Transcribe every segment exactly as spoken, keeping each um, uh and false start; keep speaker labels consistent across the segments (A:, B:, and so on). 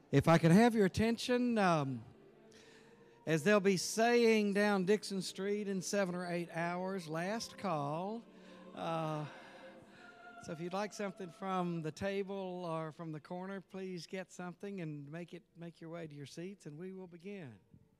A: If I could have your attention, um, as they'll be saying down Dixon Street in seven or eight hours, last call. Uh, so if you'd like something from the table or from the corner, please get something and make it make your way to your seats, and we will begin.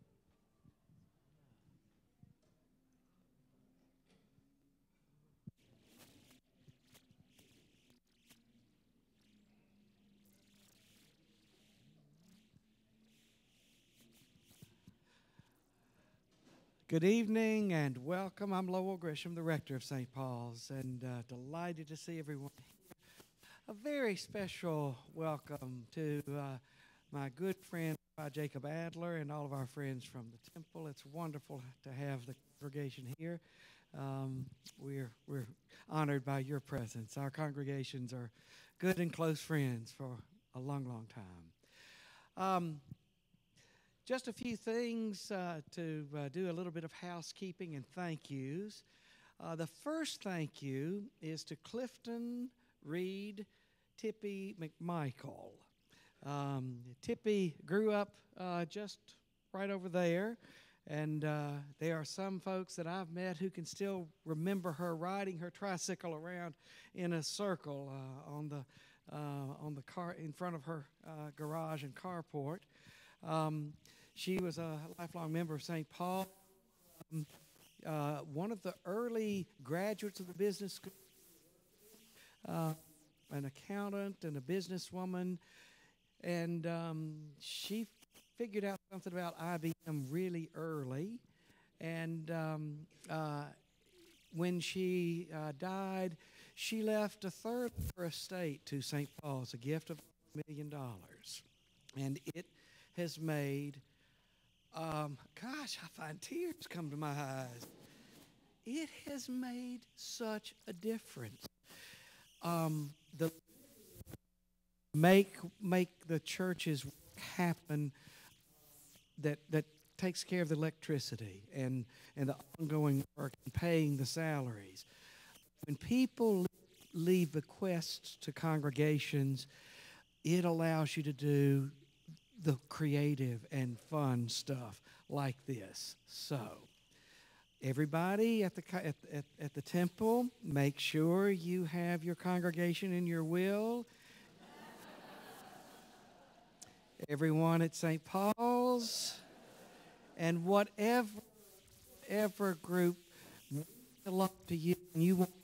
A: Good evening and welcome. I'm Lowell Grisham, the rector of Saint Paul's, and uh, delighted to see everyone. A very special welcome to uh, my good friend uh, Jacob Adler and all of our friends from the temple. It's wonderful to have the congregation here. Um, we're we're honored by your presence. Our congregations are good and close friends for a long, long time. Um, Just a few things uh, to uh, do a little bit of housekeeping and thank yous. Uh, the first thank you is to Clifton Reed Tippy McMichael. Um, Tippy grew up uh, just right over there, and uh, there are some folks that I've met who can still remember her riding her tricycle around in a circle uh, on the uh, on the car in front of her uh, garage and carport. Um, She was a lifelong member of Saint Paul, um, uh, one of the early graduates of the business school, uh, an accountant and a businesswoman, and um, she figured out something about I B M really early, and um, uh, when she uh, died, she left a third of her estate to Saint Paul's, a gift of a million dollars, and it has made Um, gosh, I find tears come to my eyes. It has made such a difference. Um, the make make the churches happen that that takes care of the electricity and and the ongoing work and paying the salaries. When people leave bequests to congregations, it allows you to do the creative and fun stuff like this. So, everybody at the at, at, at the temple, make sure you have your congregation in your will. Everyone at Saint Paul's, and whatever, whatever group belongs to you, and you want.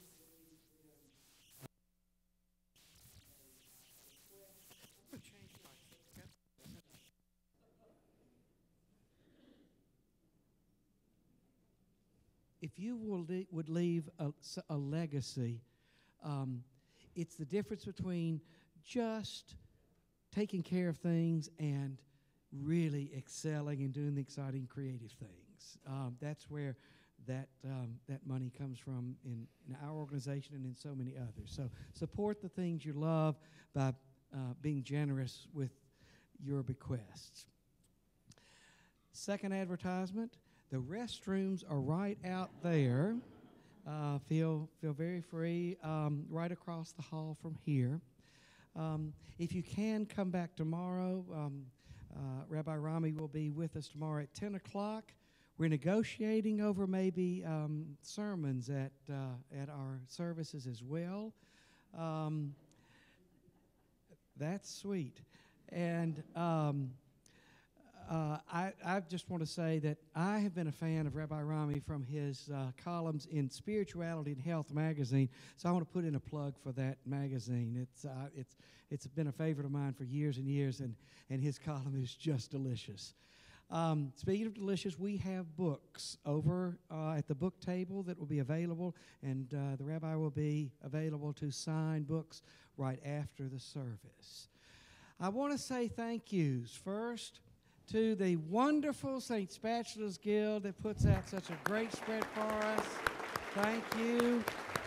A: If you will le- would leave a, a legacy, um, it's the difference between just taking care of things and really excelling and doing the exciting creative things. Um, that's where that um, that money comes from in, in our organization and in so many others. So support the things you love by uh, being generous with your bequests. Second advertisement. The restrooms are right out there. Uh, feel feel very free, um, right across the hall from here. Um, if you can, come back tomorrow. Um, uh, Rabbi Rami will be with us tomorrow at ten o'clock. We're negotiating over maybe um, sermons at, uh, at our services as well. Um, that's sweet. And Um, Uh, I, I just want to say that I have been a fan of Rabbi Rami from his uh, columns in Spirituality and Health magazine, so I want to put in a plug for that magazine. It's uh, it's it's been a favorite of mine for years and years, and, and his column is just delicious. Um, speaking of delicious, we have books over uh, at the book table that will be available, and uh, the rabbi will be available to sign books right after the service. I want to say thank yous first to the wonderful Saint Spatula's Guild that puts out such a great spread for us. Thank you.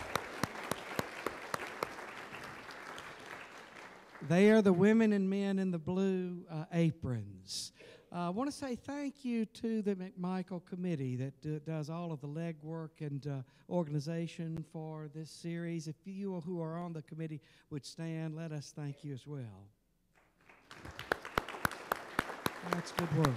A: They are the women and men in the blue uh, aprons. Uh, I want to say thank you to the McMichael Committee that uh, does all of the legwork and uh, organization for this series. If you who are on the committee would stand, let us thank you as well. That's good work.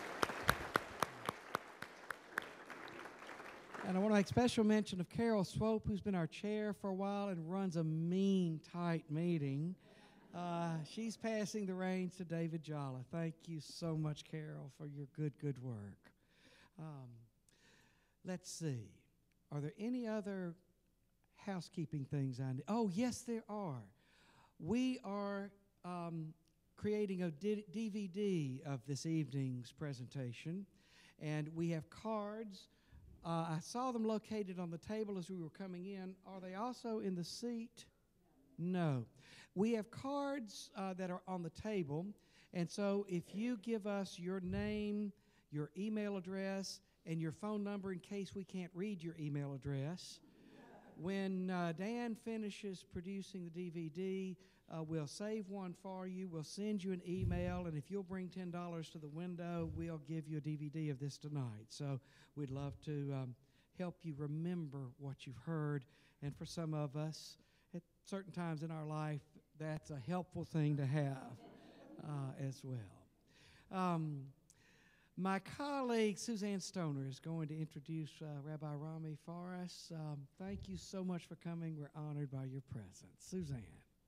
A: And I want to make special mention of Carol Swope, who's been our chair for a while and runs a mean, tight meeting. Uh, she's passing the reins to David Jalla. Thank you so much, Carol, for your good, good work. Um, let's see. Are there any other housekeeping things I need? Oh, yes, there are. We are um, creating a D- DVD of this evening's presentation, and we have cards. Uh, I saw them located on the table as we were coming in. Are they also in the seat? No. We have cards uh, that are on the table, and so if you give us your name, your email address, and your phone number in case we can't read your email address, when uh, Dan finishes producing the D V D, uh, we'll save one for you. We'll send you an email, and if you'll bring ten dollars to the window, we'll give you a D V D of this tonight. So we'd love to um, help you remember what you've heard, and for some of us, at certain times in our life, that's a helpful thing to have uh, as well. Um, My colleague, Suzanne Stoner, is going to introduce uh, Rabbi Rami for us. Um, thank you so much for coming. We're honored by your presence. Suzanne.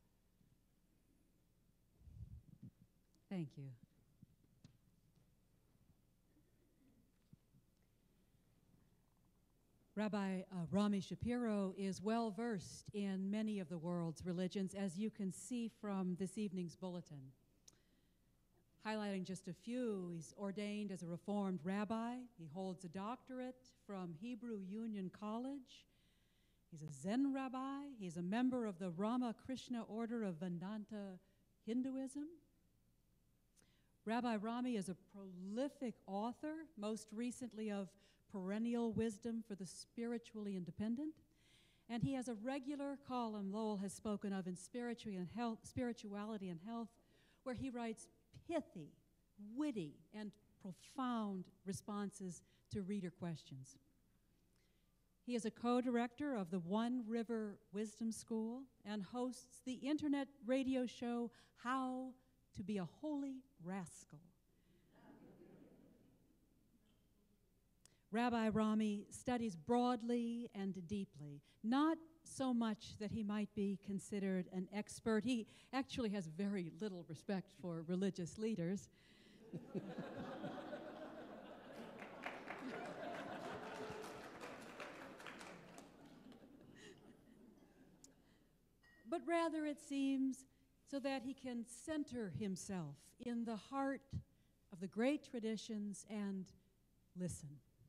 B: Thank you. Rabbi uh, Rami Shapiro is well versed in many of the world's religions, as you can see from this evening's bulletin. Highlighting just a few, he's ordained as a Reformed rabbi. He holds a doctorate from Hebrew Union College. He's a Zen rabbi. He's a member of the Ramakrishna Order of Vedanta Hinduism. Rabbi Rami is a prolific author, most recently of Perennial Wisdom for the Spiritually Independent. And he has a regular column Lowell has spoken of in Spirituality and Health, Spirituality and Health, where he writes pithy, witty, and profound responses to reader questions. He is a co-director of the One River Wisdom School and hosts the internet radio show How to Be a Holy Rascal. Rabbi Rami studies broadly and deeply, not so much that he might be considered an expert. He actually has very little respect for religious leaders. But rather, it seems, so that he can center himself in the heart of the great traditions and listen.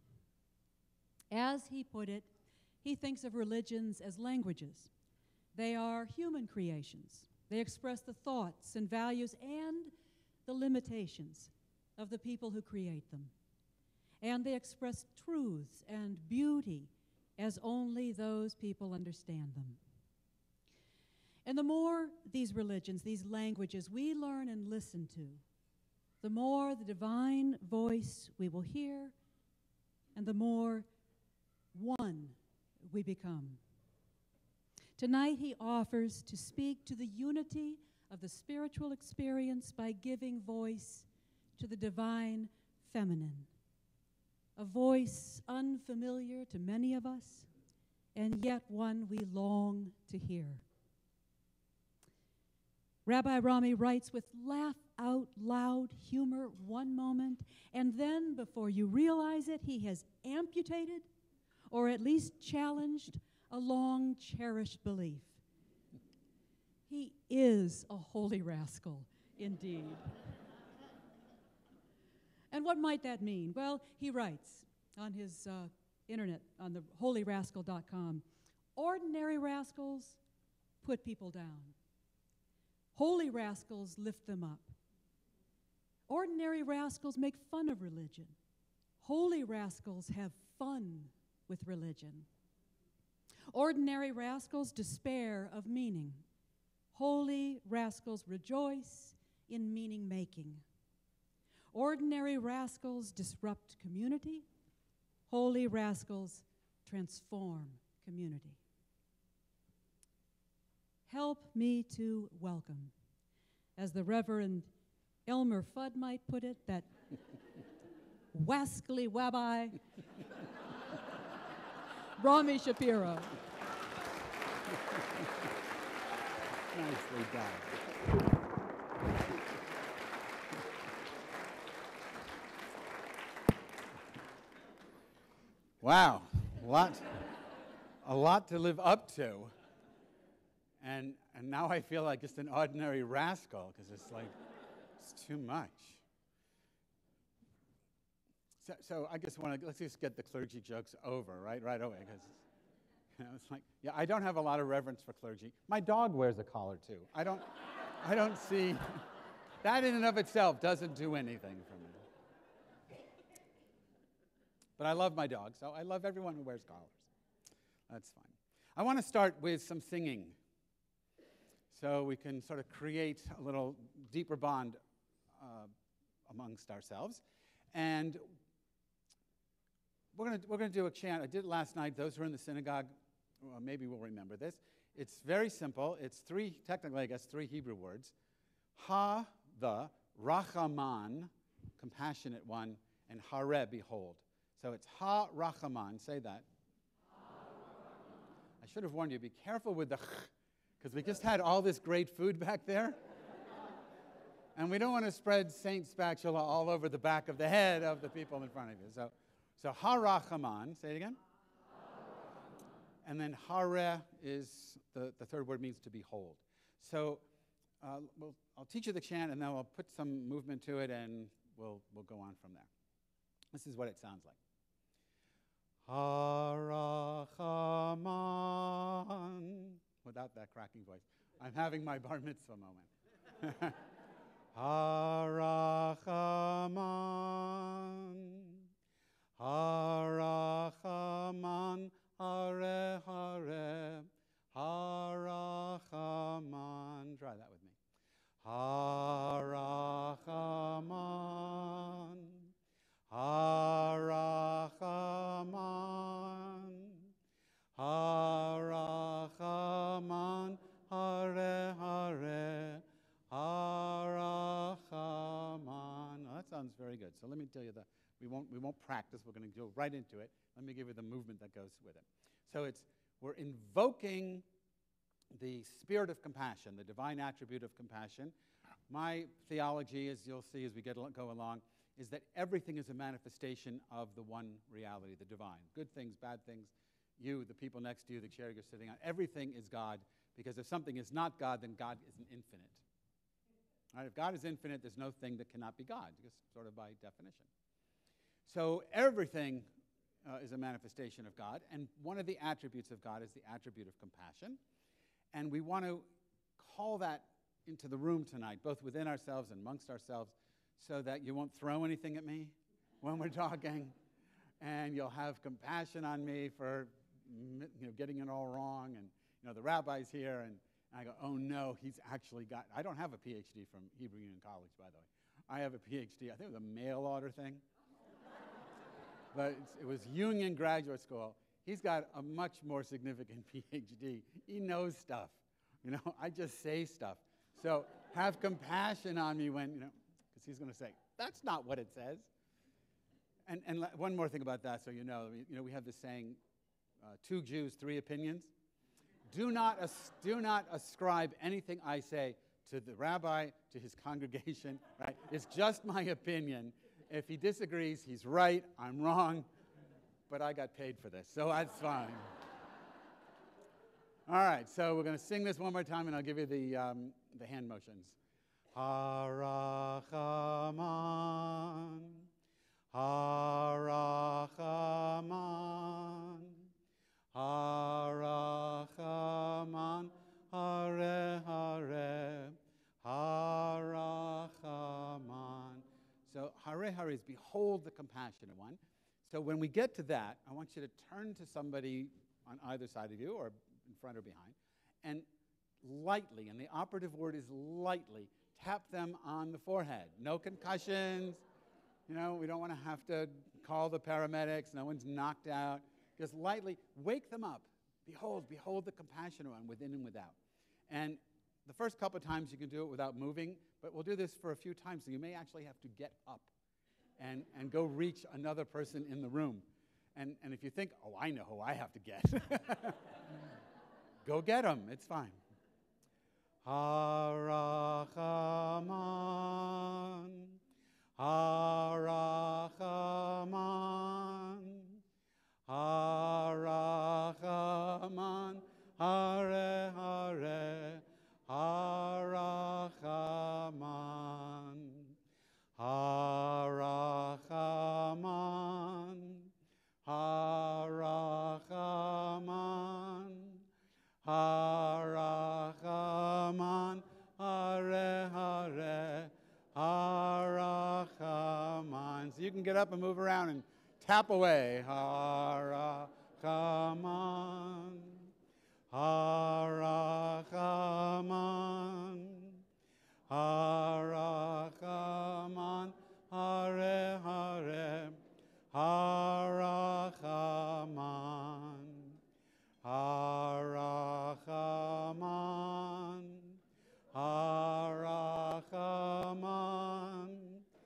B: As he put it, he thinks of religions as languages. They are human creations. They express the thoughts and values and the limitations of the people who create them. And they express truths and beauty as only those people understand them. And the more these religions, these languages we learn and listen to, the more the divine voice we will hear, and the more one we become. Tonight he offers to speak to the unity of the spiritual experience by giving voice to the divine feminine, a voice unfamiliar to many of us, and yet one we long to hear. Rabbi Rami writes with laugh-out-loud humor one moment, and then, before you realize it, he has amputated or at least challenged a long-cherished belief. He is a holy rascal, indeed. And what might that mean? Well, he writes on his uh, internet, on the holy rascal dot com, ordinary rascals put people down. Holy rascals lift them up. Ordinary rascals make fun of religion. Holy rascals have fun with religion. Ordinary rascals despair of meaning. Holy rascals rejoice in meaning-making. Ordinary rascals disrupt community. Holy rascals transform community. Help me to welcome, as the Reverend Elmer Fudd might put it, that wascally wabby, Rami Shapiro.
C: Nicely done. Wow, a lot, a lot to live up to. And, and now I feel like just an ordinary rascal, because it's like, it's too much. So, so I just want to, let's just get the clergy jokes over, right, right away, because you know, it's like, yeah, I don't have a lot of reverence for clergy. My dog wears a collar, too. I don't, I don't see, that in and of itself doesn't do anything for me. But I love my dog, so I love everyone who wears collars. That's fine. I want to start with some singing, so we can sort of create a little deeper bond uh, amongst ourselves. And we're going we're going to do a chant. I did it last night. Those who are in the synagogue well, maybe will remember this. It's very simple. It's three, technically, I guess, three Hebrew words. Ha, the, Rachaman, compassionate one, and Hare, behold. So it's Ha Rachaman. Say that. I should have warned you, be careful with the ch, because we just had all this great food back there. And we don't want to spread Saint spatula all over the back of the head of the people in front of you. So, so Ha Rachaman. Say it again. And then Hare is, the, the third word means to behold. So uh, we'll, I'll teach you the chant, and then I'll put some movement to it, and we'll, we'll go on from there. This is what it sounds like. Harachaman. Without that cracking voice. I'm having my bar mitzvah moment. Harachaman. Harachaman. Hare, hare. Harachaman. Try that with me. Harachaman. Harachaman, Harachaman, Hare, Hare, Harachaman. Oh, that sounds very good. So let me tell you that we won't we won't practice. We're going to go right into it. Let me give you the movement that goes with it. So it's we're invoking the spirit of compassion, the divine attribute of compassion. My theology, as you'll see as we get go along, is that everything is a manifestation of the one reality, the divine. Good things, bad things, you, the people next to you, the chair you're sitting on, everything is God, because if something is not God, then God isn't infinite. Right? If God is infinite, there's no thing that cannot be God, just sort of by definition. So everything uh, is a manifestation of God, and one of the attributes of God is the attribute of compassion, and we want to call that into the room tonight, both within ourselves and amongst ourselves, so that you won't throw anything at me when we're talking, and you'll have compassion on me for you know, getting it all wrong. And you know the rabbi's here, and I go, oh no, he's actually got, I don't have a P H D from Hebrew Union College, by the way. I have a P H D, I think it was a mail order thing. But it's, it was Union Graduate School. He's got a much more significant P H D. He knows stuff. You know, I just say stuff. So have compassion on me when, you know, he's going to say, that's not what it says. And, and one more thing about that, so you know, you know, we have this saying, uh, two Jews, three opinions. Do not, as, do not ascribe anything I say to the rabbi, to his congregation, right? It's just my opinion. If he disagrees, he's right, I'm wrong, but I got paid for this, so that's fine. All right, so we're going to sing this one more time, and I'll give you the, um, the hand motions. Harachaman, Harachaman, Harachaman, Hare, Hare, Harachaman. So Hare, Hare is behold the compassionate one. So when we get to that, I want you to turn to somebody on either side of you, or in front or behind, and lightly, and the operative word is lightly, tap them on the forehead. No concussions. You know, we don't want to have to call the paramedics. No one's knocked out. Just lightly wake them up. Behold, behold the compassionate one within and without. And the first couple of times you can do it without moving, but we'll do this for a few times, so you may actually have to get up and, and go reach another person in the room. And, and if you think, oh, I know who I have to get, go get them. It's fine. Harachaman, Harachaman, Harachaman, Hare Hare, Harachaman, Harachaman, Harachaman, Harachaman, Hare Hare, Harachaman. So you can get up and move around and tap away. Harachaman, Harachaman, Harachaman, Hare Hare, Harachaman, Harachaman, Harachaman,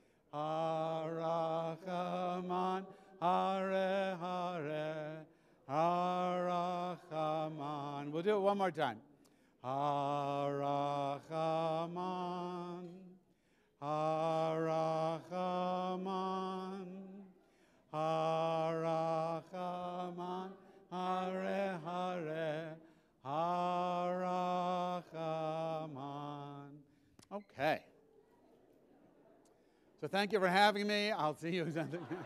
C: Harachaman, Hare Hare, Harachaman. We'll do it one more time. Harachaman, Harachaman, Harachaman, Hare Hare, Harachaman. Okay. So thank you for having me. I'll see you.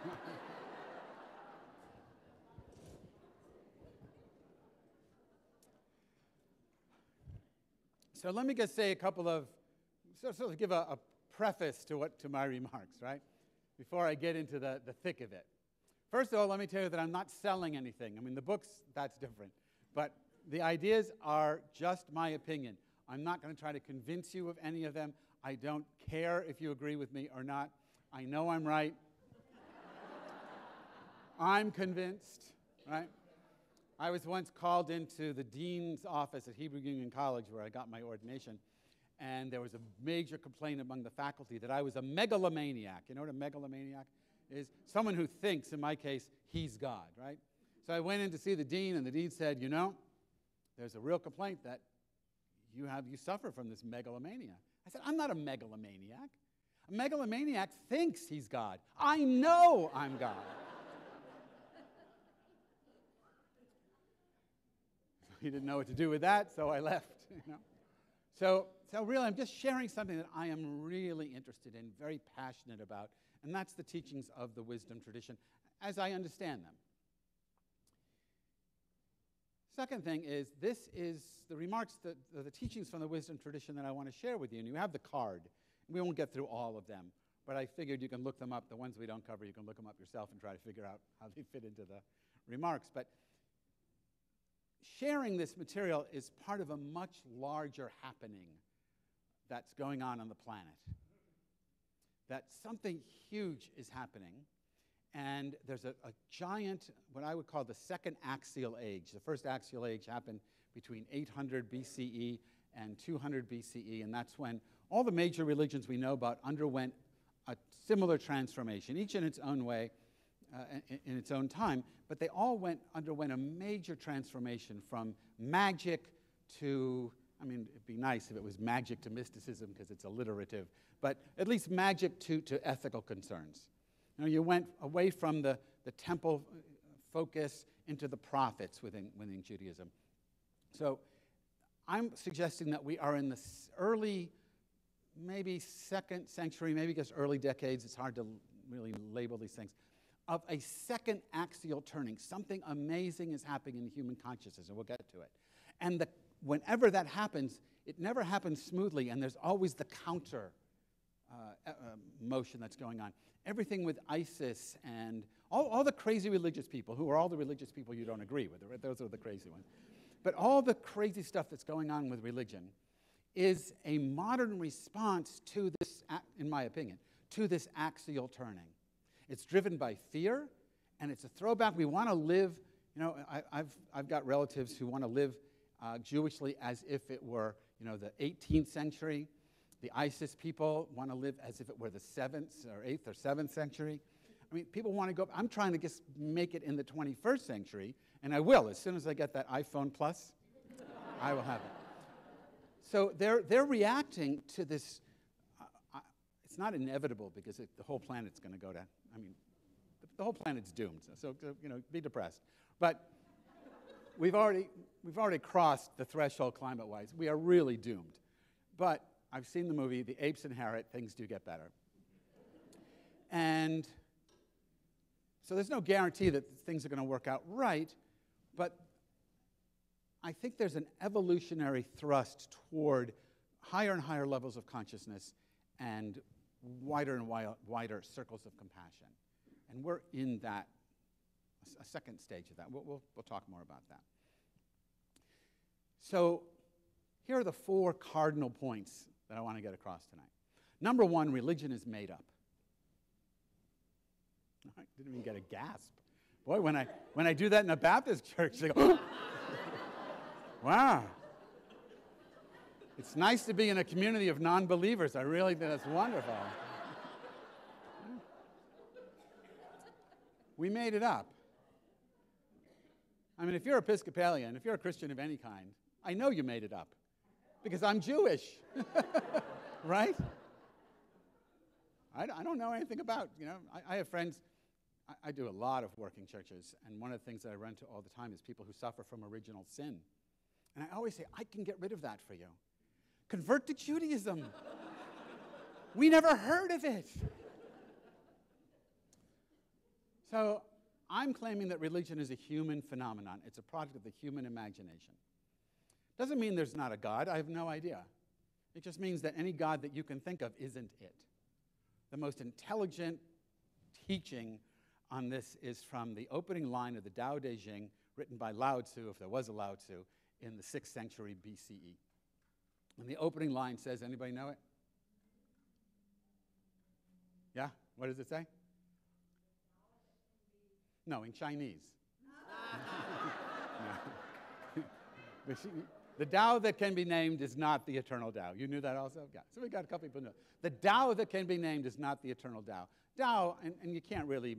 C: So let me just say a couple of, sort of give a, a preface to what to my remarks, right? Before I get into the, the thick of it. First of all, let me tell you that I'm not selling anything. I mean, the books, that's different. But the ideas are just my opinion. I'm not going to try to convince you of any of them. I don't care if you agree with me or not. I know I'm right. I'm convinced, right? I was once called into the dean's office at Hebrew Union College where I got my ordination, and there was a major complaint among the faculty that I was a megalomaniac. You know what a megalomaniac is? Someone who thinks, in my case, he's God, right? So I went in to see the dean, and the dean said, you know, there's a real complaint that you have, you suffer from this megalomania. I said, I'm not a megalomaniac. A megalomaniac thinks he's God. I know I'm God. He didn't know what to do with that, so I left. You know? So, so really, I'm just sharing something that I am really interested in, very passionate about, and that's the teachings of the wisdom tradition as I understand them. Second thing is, this is the remarks, that, the, the teachings from the wisdom tradition that I want to share with you, and you have the card. We won't get through all of them, but I figured you can look them up. The ones we don't cover, you can look them up yourself and try to figure out how they fit into the remarks. But sharing this material is part of a much larger happening that's going on on the planet. That something huge is happening, and there's a, a giant, what I would call the second axial age. The first axial age happened between eight hundred B C E and two hundred B C E, and that's when all the major religions we know about underwent a similar transformation, each in its own way, uh, in, in its own time, but they all went underwent a major transformation from magic to, I mean, it'd be nice if it was magic to mysticism because it's alliterative, but at least magic to, to ethical concerns. You know, you went away from the, the temple focus into the prophets within, within Judaism. So I'm suggesting that we are in the early, maybe second century, maybe just early decades, it's hard to really label these things, of a second axial turning. Something amazing is happening in human consciousness, and we'll get to it. And the, whenever that happens, it never happens smoothly, and there's always the counter uh, uh, motion that's going on. Everything with ISIS and all, all the crazy religious people, who are all the religious people you don't agree with, right? Those are the crazy ones. But all the crazy stuff that's going on with religion is a modern response to this, in my opinion, to this axial turning. It's driven by fear, and it's a throwback. We want to live, you know, I, I've, I've got relatives who want to live uh, Jewishly as if it were, you know, the eighteenth century. The ISIS people want to live as if it were the seventh or eighth or seventh century. I mean, people want to go, I'm trying to just make it in the twenty-first century, and I will. As soon as I get that iPhone Plus, I will have it. So they're, they're reacting to this. Uh, uh, it's not inevitable because it, the whole planet's going to go to, I mean, the, the whole planet's doomed. So, so, you know, be depressed. But we've already, we've already crossed the threshold climate-wise. We are really doomed. But I've seen the movie, The Apes Inherit, things do get better. And so there's no guarantee that things are going to work out right, but I think there's an evolutionary thrust toward higher and higher levels of consciousness and wider and wi- wider circles of compassion. And we're in that, a second stage of that. We'll, we'll, we'll talk more about that. So here are the four cardinal points that I want to get across tonight. Number one, religion is made up. I didn't even get a gasp. Boy, when I, when I do that in a Baptist church, they go, wow. It's nice to be in a community of non-believers. I really think that's wonderful. We made it up. I mean, if you're Episcopalian, if you're a Christian of any kind, I know you made it up because I'm Jewish, right? I, I don't know anything about, you know, I, I have friends, I, I do a lot of work in churches, and one of the things that I run into all the time is people who suffer from original sin. And I always say, I can get rid of that for you. Convert to Judaism. We never heard of it. So I'm claiming that religion is a human phenomenon. It's a product of the human imagination. Doesn't mean there's not a God. I have no idea. It just means that any God that you can think of isn't it. The most intelligent teaching on this is from the opening line of the Tao Te Ching, written by Lao Tzu, if there was a Lao Tzu, in the sixth century B C E. And the opening line says, anybody know it? Yeah? What does it say? No, in Chinese. No. But she, the Tao that can be named is not the eternal Tao. You knew that also? Yeah. So we got a couple people who know. The Tao that can be named is not the eternal Tao. Tao, and, and you can't really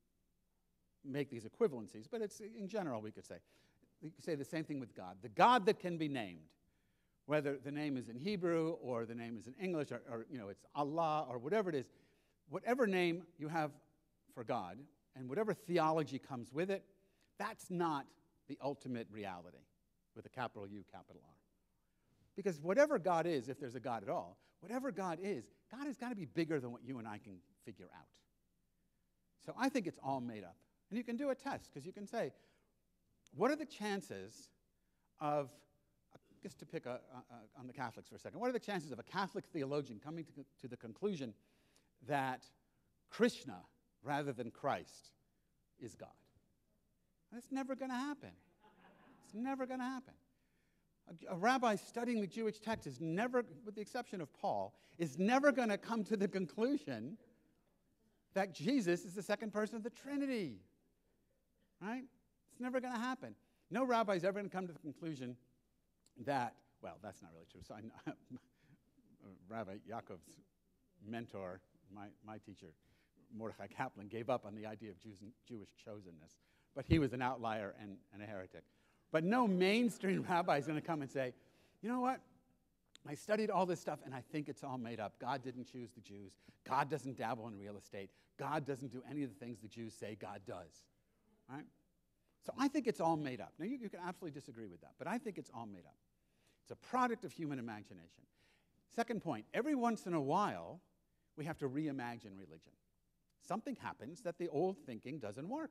C: make these equivalencies, but it's in general we could say. We could say the same thing with God. The God that can be named, whether the name is in Hebrew or the name is in English or, or you know, it's Allah or whatever it is, whatever name you have for God and whatever theology comes with it, that's not the ultimate reality with a capital U, capital R. Because whatever God is, if there's a God at all, whatever God is, God has got to be bigger than what you and I can figure out. So I think it's all made up. And you can do a test, because you can say, what are the chances of, just to pick a, a, on the Catholics for a second, what are the chances of a Catholic theologian coming to, to the conclusion that Krishna, rather than Christ, is God? That's never going to happen. It's never going to happen. A, a rabbi studying the Jewish text is never, with the exception of Paul, is never going to come to the conclusion that Jesus is the second person of the Trinity. Right? It's never going to happen. No rabbi is ever going to come to the conclusion that, well, that's not really true. So I know, Rabbi Yaakov's mentor, my, my teacher, Mordechai Kaplan, gave up on the idea of Jews, Jewish chosenness. But he was an outlier and, and a heretic. But no mainstream rabbi is going to come and say, you know what? I studied all this stuff, and I think it's all made up. God didn't choose the Jews. God doesn't dabble in real estate. God doesn't do any of the things the Jews say God does. Right? So I think it's all made up. Now, you, you can absolutely disagree with that, but I think it's all made up. It's a product of human imagination. Second point, every once in a while, we have to reimagine religion. Something happens that the old thinking doesn't work.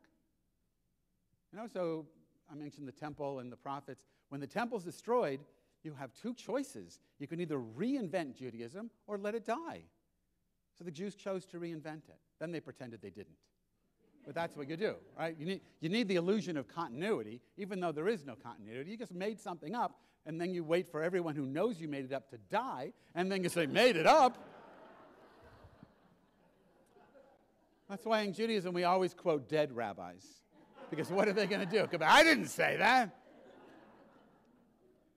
C: You know, so I mentioned the temple and the prophets. When the temple's destroyed, you have two choices. You can either reinvent Judaism or let it die. So the Jews chose to reinvent it. Then they pretended they didn't. But that's what you do, right? You need, you need the illusion of continuity, even though there is no continuity. You just made something up, and then you wait for everyone who knows you made it up to die, and then you say, made it up. That's why in Judaism we always quote dead rabbis. Because what are they going to do? I didn't say that.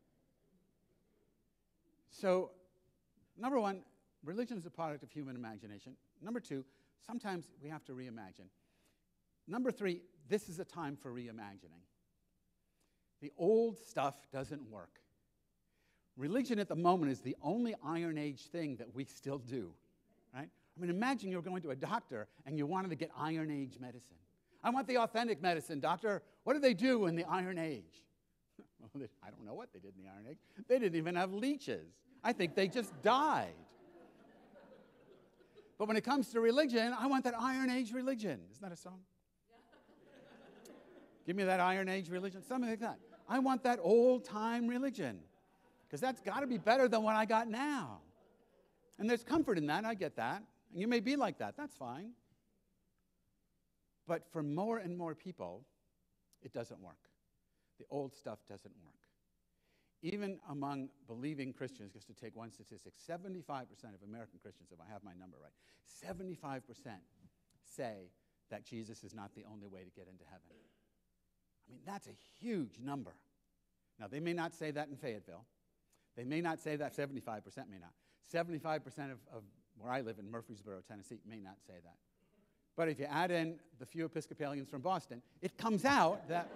C: So, number one, religion is a product of human imagination. Number two, sometimes we have to reimagine. Number three, this is a time for reimagining. The old stuff doesn't work. Religion at the moment is the only Iron Age thing that we still do, right? I mean, imagine you're going to a doctor and you wanted to get Iron Age medicine. I want the authentic medicine, doctor. What did they do in the Iron Age? Well, they, I don't know what they did in the Iron Age. They didn't even have leeches. I think they just died. But when it comes to religion, I want that Iron Age religion. Isn't that a song? Give me that Iron Age religion, something like that. I want that old-time religion, because that's got to be better than what I got now. And there's comfort in that, I get that. And you may be like that, that's fine. But for more and more people, it doesn't work. The old stuff doesn't work. Even among believing Christians, just to take one statistic, seventy-five percent of American Christians, if I have my number right, seventy-five percent say that Jesus is not the only way to get into heaven. I mean, that's a huge number. Now, they may not say that in Fayetteville. They may not say that, seventy-five percent may not. seventy-five percent of, of where I live in Murfreesboro, Tennessee, may not say that. But if you add in the few Episcopalians from Boston, it comes out that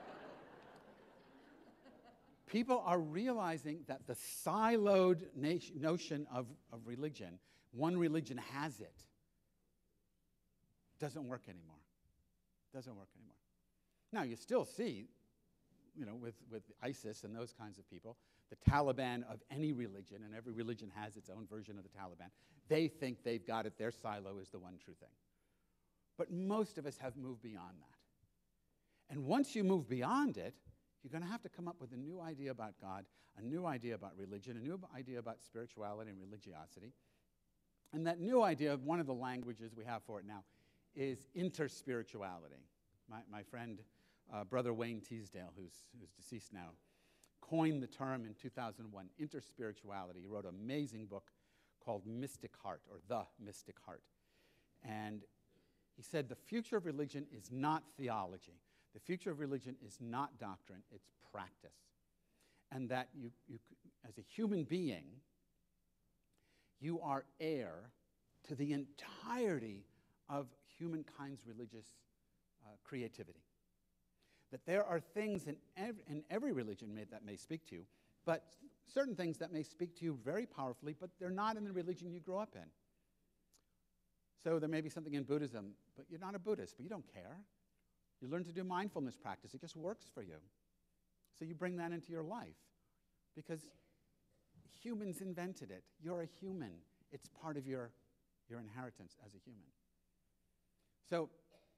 C: people are realizing that the siloed nation, notion of, of religion, one religion has it, doesn't work anymore. Doesn't work anymore. Now, you still see, you know, with, with ISIS and those kinds of people, the Taliban of any religion, and every religion has its own version of the Taliban, they think they've got it, their silo is the one true thing. But most of us have moved beyond that. And once you move beyond it, you're going to have to come up with a new idea about God, a new idea about religion, a new idea about spirituality and religiosity. And that new idea, one of the languages we have for it now, is interspirituality. My, my friend, uh, Brother Wayne Teasdale, who's, who's deceased now, coined the term in two thousand one, interspirituality. He wrote an amazing book called Mystic Heart, or The Mystic Heart. And he said the future of religion is not theology. The future of religion is not doctrine, it's practice. And that you, you, as a human being, you are heir to the entirety of humankind's religious uh, creativity. That there are things in every, in every religion may, that may speak to you, but certain things that may speak to you very powerfully, but they're not in the religion you grew up in. So there may be something in Buddhism, but you're not a Buddhist, but you don't care. You learn to do mindfulness practice. It just works for you. So you bring that into your life because humans invented it. You're a human. It's part of your, your inheritance as a human. So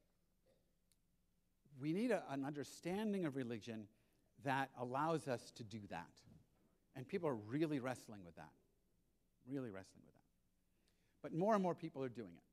C: we need a, an understanding of religion that allows us to do that. And people are really wrestling with that. Really wrestling with that. But more and more people are doing it.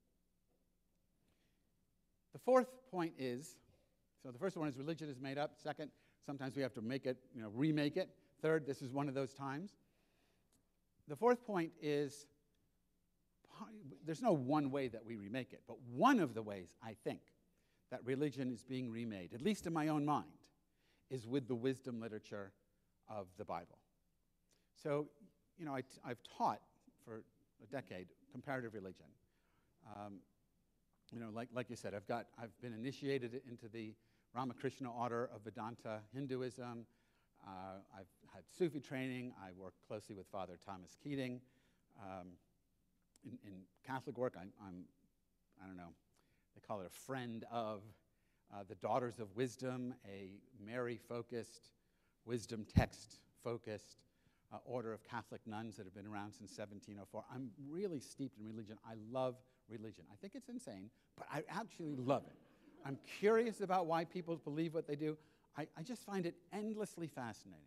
C: The fourth point is, so the first one is religion is made up. Second, sometimes we have to make it, you know, remake it. Third, this is one of those times. The fourth point is, there's no one way that we remake it, but one of the ways, I think, that religion is being remade, at least in my own mind, is with the wisdom literature of the Bible. So, you know, I t- I've taught for a decade comparative religion. Um, you know, like, like you said, I've, got, I've been initiated into the Ramakrishna order of Vedanta Hinduism. Uh, I've had Sufi training. I work closely with Father Thomas Keating. Um, in, in Catholic work, I'm, I'm, I don't know, they call it a friend of uh, the Daughters of Wisdom, a Mary-focused, wisdom text-focused uh, order of Catholic nuns that have been around since seventeen oh four. I'm really steeped in religion. I love religion. I think it's insane, but I actually love it. I'm curious about why people believe what they do. I, I just find it endlessly fascinating.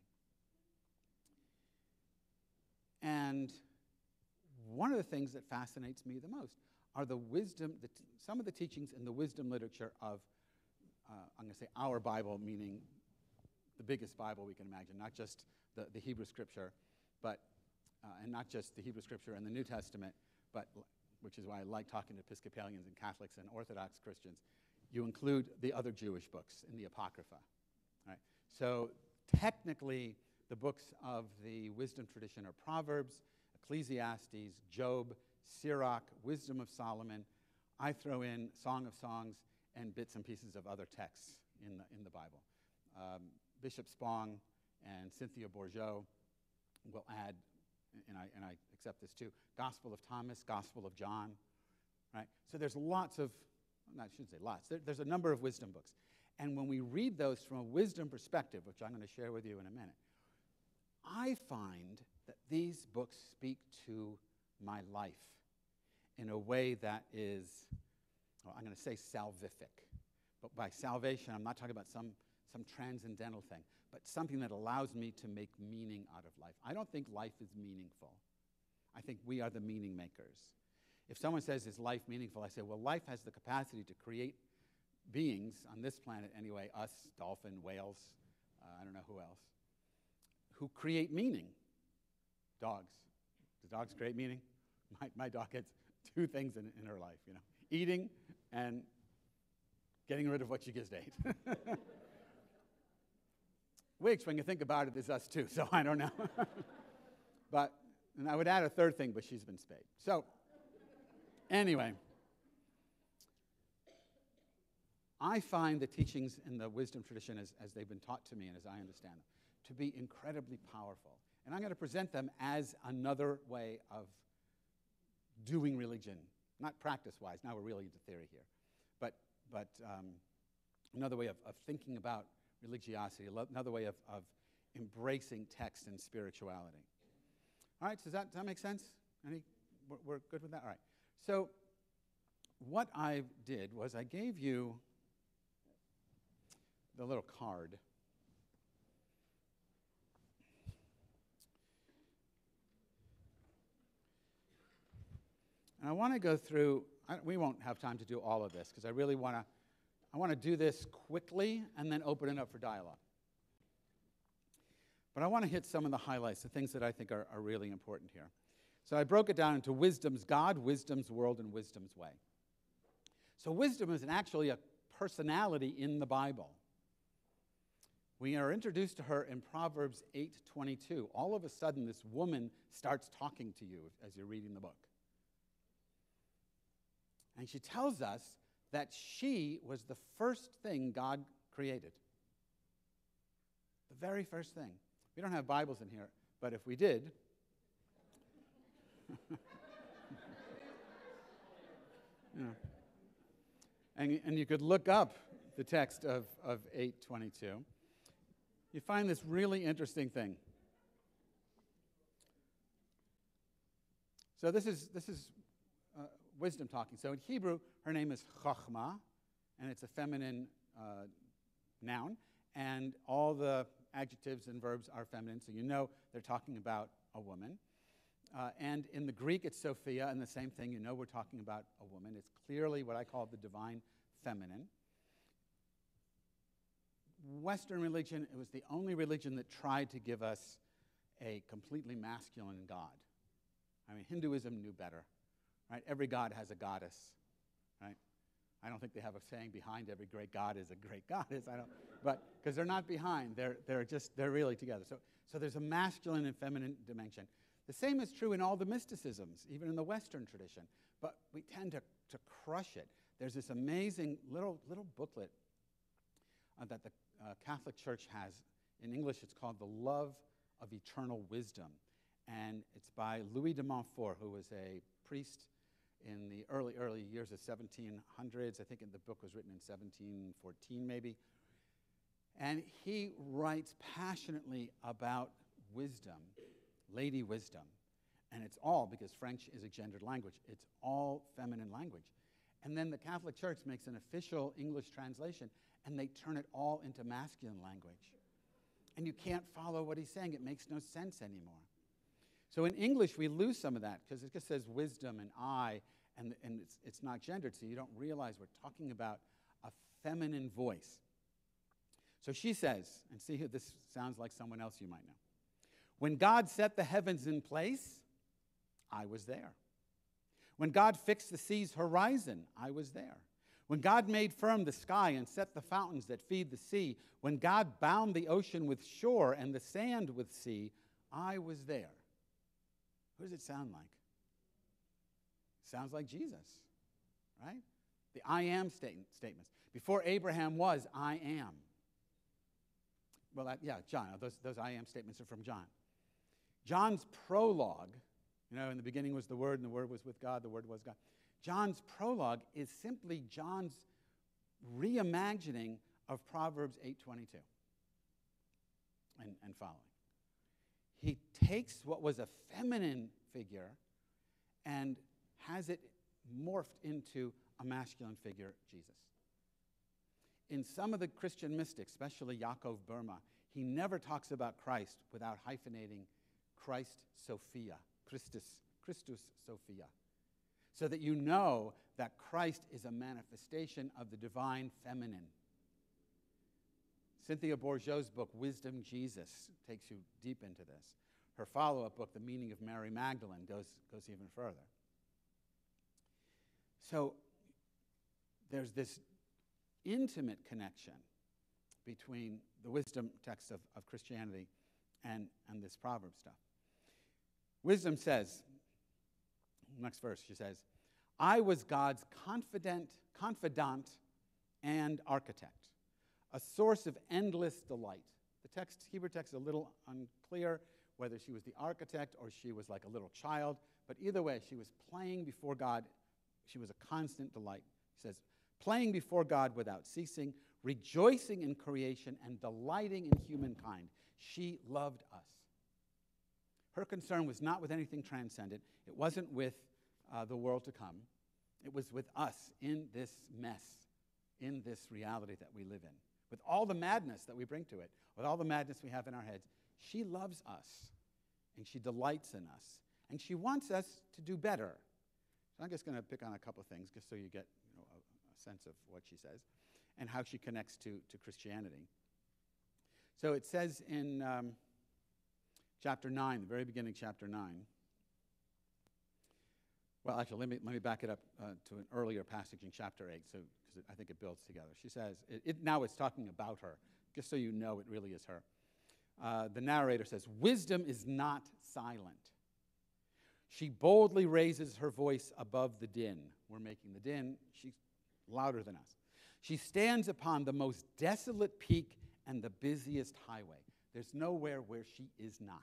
C: And one of the things that fascinates me the most are the wisdom, the t- some of the teachings in the wisdom literature of, uh, I'm going to say our Bible, meaning the biggest Bible we can imagine, not just the, the Hebrew Scripture, but, uh, and not just the Hebrew Scripture and the New Testament, but, which is why I like talking to Episcopalians and Catholics and Orthodox Christians, you include the other Jewish books in the Apocrypha. Right? So technically, The books of the wisdom tradition are Proverbs, Ecclesiastes, Job, Sirach, Wisdom of Solomon. I throw in Song of Songs and bits and pieces of other texts in the, in the Bible. Um, Bishop Spong and Cynthia Bourgeot will add, and I, and I accept this too, Gospel of Thomas, Gospel of John, right? So there's lots of, I shouldn't say lots, there, there's a number of wisdom books. And when we read those from a wisdom perspective, which I'm going to share with you in a minute, I find that these books speak to my life in a way that is, well, I'm going to say salvific. But by salvation, I'm not talking about some, some transcendental thing, but something that allows me to make meaning out of life. I don't think life is meaningful. I think we are the meaning makers. If someone says, is life meaningful? I say, well, life has the capacity to create beings on this planet anyway, us, dolphin, whales, uh, I don't know who else, who create meaning. Dogs. Do dogs create meaning? My, my dog has two things in, in her life, you know, eating and getting rid of what she just ate. Which, when you think about it, is us too, so I don't know. But, and I would add a third thing, but she's been spayed. So, anyway, I find the teachings in the wisdom tradition as, as they've been taught to me and as I understand them to be incredibly powerful. And I'm going to present them as another way of doing religion, not practice-wise. Now we're really into theory here. But, but um, another way of, of thinking about religiosity, another way of, of embracing text and spirituality. All right, so does that, does that make sense? Any, we're, we're good with that? All right. So what I did was I gave you the little card. And I want to go through, I, we won't have time to do all of this because I really want to, I want to do this quickly and then open it up for dialogue. But I want to hit some of the highlights, the things that I think are, are really important here. So I broke it down into wisdom's God, wisdom's world, and wisdom's way. So wisdom is an, actually a personality in the Bible. We are introduced to her in Proverbs eight twenty-two. All of a sudden, this woman starts talking to you as you're reading the book. And she tells us that she was the first thing God created. The very first thing. We don't have Bibles in here, but if we did, you know, and, and you could look up the text of, of eight twenty-two, you find this really interesting thing. So this is, this is uh, wisdom talking. So in Hebrew, her name is Chachma, and it's a feminine uh, noun, and all the adjectives and verbs are feminine, so you know they're talking about a woman. Uh, and in the Greek, it's Sophia, and the same thing, you know we're talking about a woman. It's clearly what I call the divine feminine. Western religion, it was the only religion that tried to give us a completely masculine God. I mean, Hinduism knew better, right? Every god has a goddess, right? I don't think they have a saying behind every great god is a great goddess. I don't, but because they're not behind, they're they're just they're really together. So so there's a masculine and feminine dimension. The same is true in all the mysticisms, even in the Western tradition. But we tend to to crush it. There's this amazing little little booklet uh, that the uh, Catholic Church has. In English, it's called The Love of Eternal Wisdom, and it's by Louis de Montfort, who was a priest in the early, early years of seventeen hundreds. I think the book was written in seventeen fourteen, maybe. And he writes passionately about wisdom, lady wisdom. And it's all, because French is a gendered language, it's all feminine language. And then the Catholic Church makes an official English translation, and they turn it all into masculine language. And you can't follow what he's saying. It makes no sense anymore. So in English, we lose some of that because it just says wisdom and I, and, and it's, it's not gendered, so you don't realize we're talking about a feminine voice. So she says, and see, this sounds like someone else you might know. When God set the heavens in place, I was there. When God fixed the sea's horizon, I was there. When God made firm the sky and set the fountains that feed the sea, when God bound the ocean with shore and the sand with sea, I was there. Who does it sound like? Sounds like Jesus, right? The I am state- statements. Before Abraham was, I am. Well, that, yeah, John. Those, those I am statements are from John. John's prologue, you know, in the beginning was the Word, and the Word was with God, the Word was God. John's prologue is simply John's reimagining of Proverbs eight twenty-two and, and following. He takes what was a feminine figure and has it morphed into a masculine figure, Jesus. In some of the Christian mystics, especially Yaakov Burma, he never talks about Christ without hyphenating Christ Sophia, Christus, Christus Sophia, so that you know that Christ is a manifestation of the divine feminine. Cynthia Bourgeau's book, Wisdom Jesus, takes you deep into this. Her follow-up book, The Meaning of Mary Magdalene, goes, goes even further. So there's this intimate connection between the wisdom text of, of Christianity and, and this proverb stuff. Wisdom says, next verse, she says, I was God's confident, confidant and architect, a source of endless delight. The text, Hebrew text is a little unclear whether she was the architect or she was like a little child, but either way, she was playing before God. She was a constant delight. He says, playing before God without ceasing, rejoicing in creation and delighting in humankind. She loved us. Her concern was not with anything transcendent. It wasn't with uh, the world to come. It was with us in this mess, in this reality that we live in. With all the madness that we bring to it, with all the madness we have in our heads, she loves us, and she delights in us, and she wants us to do better. So I'm just going to pick on a couple of things just so you get you know, a, a sense of what she says and how she connects to, to Christianity. So it says in um, chapter nine, the very beginning, chapter nine. Well, actually, let me, let me back it up uh, to an earlier passage in chapter eight, so because I think it builds together. She says, it, it, now it's talking about her, just so you know it really is her. Uh, the narrator says, wisdom is not silent. She boldly raises her voice above the din. We're making the din. She's louder than us. She stands upon the most desolate peak and the busiest highway. There's nowhere where she is not.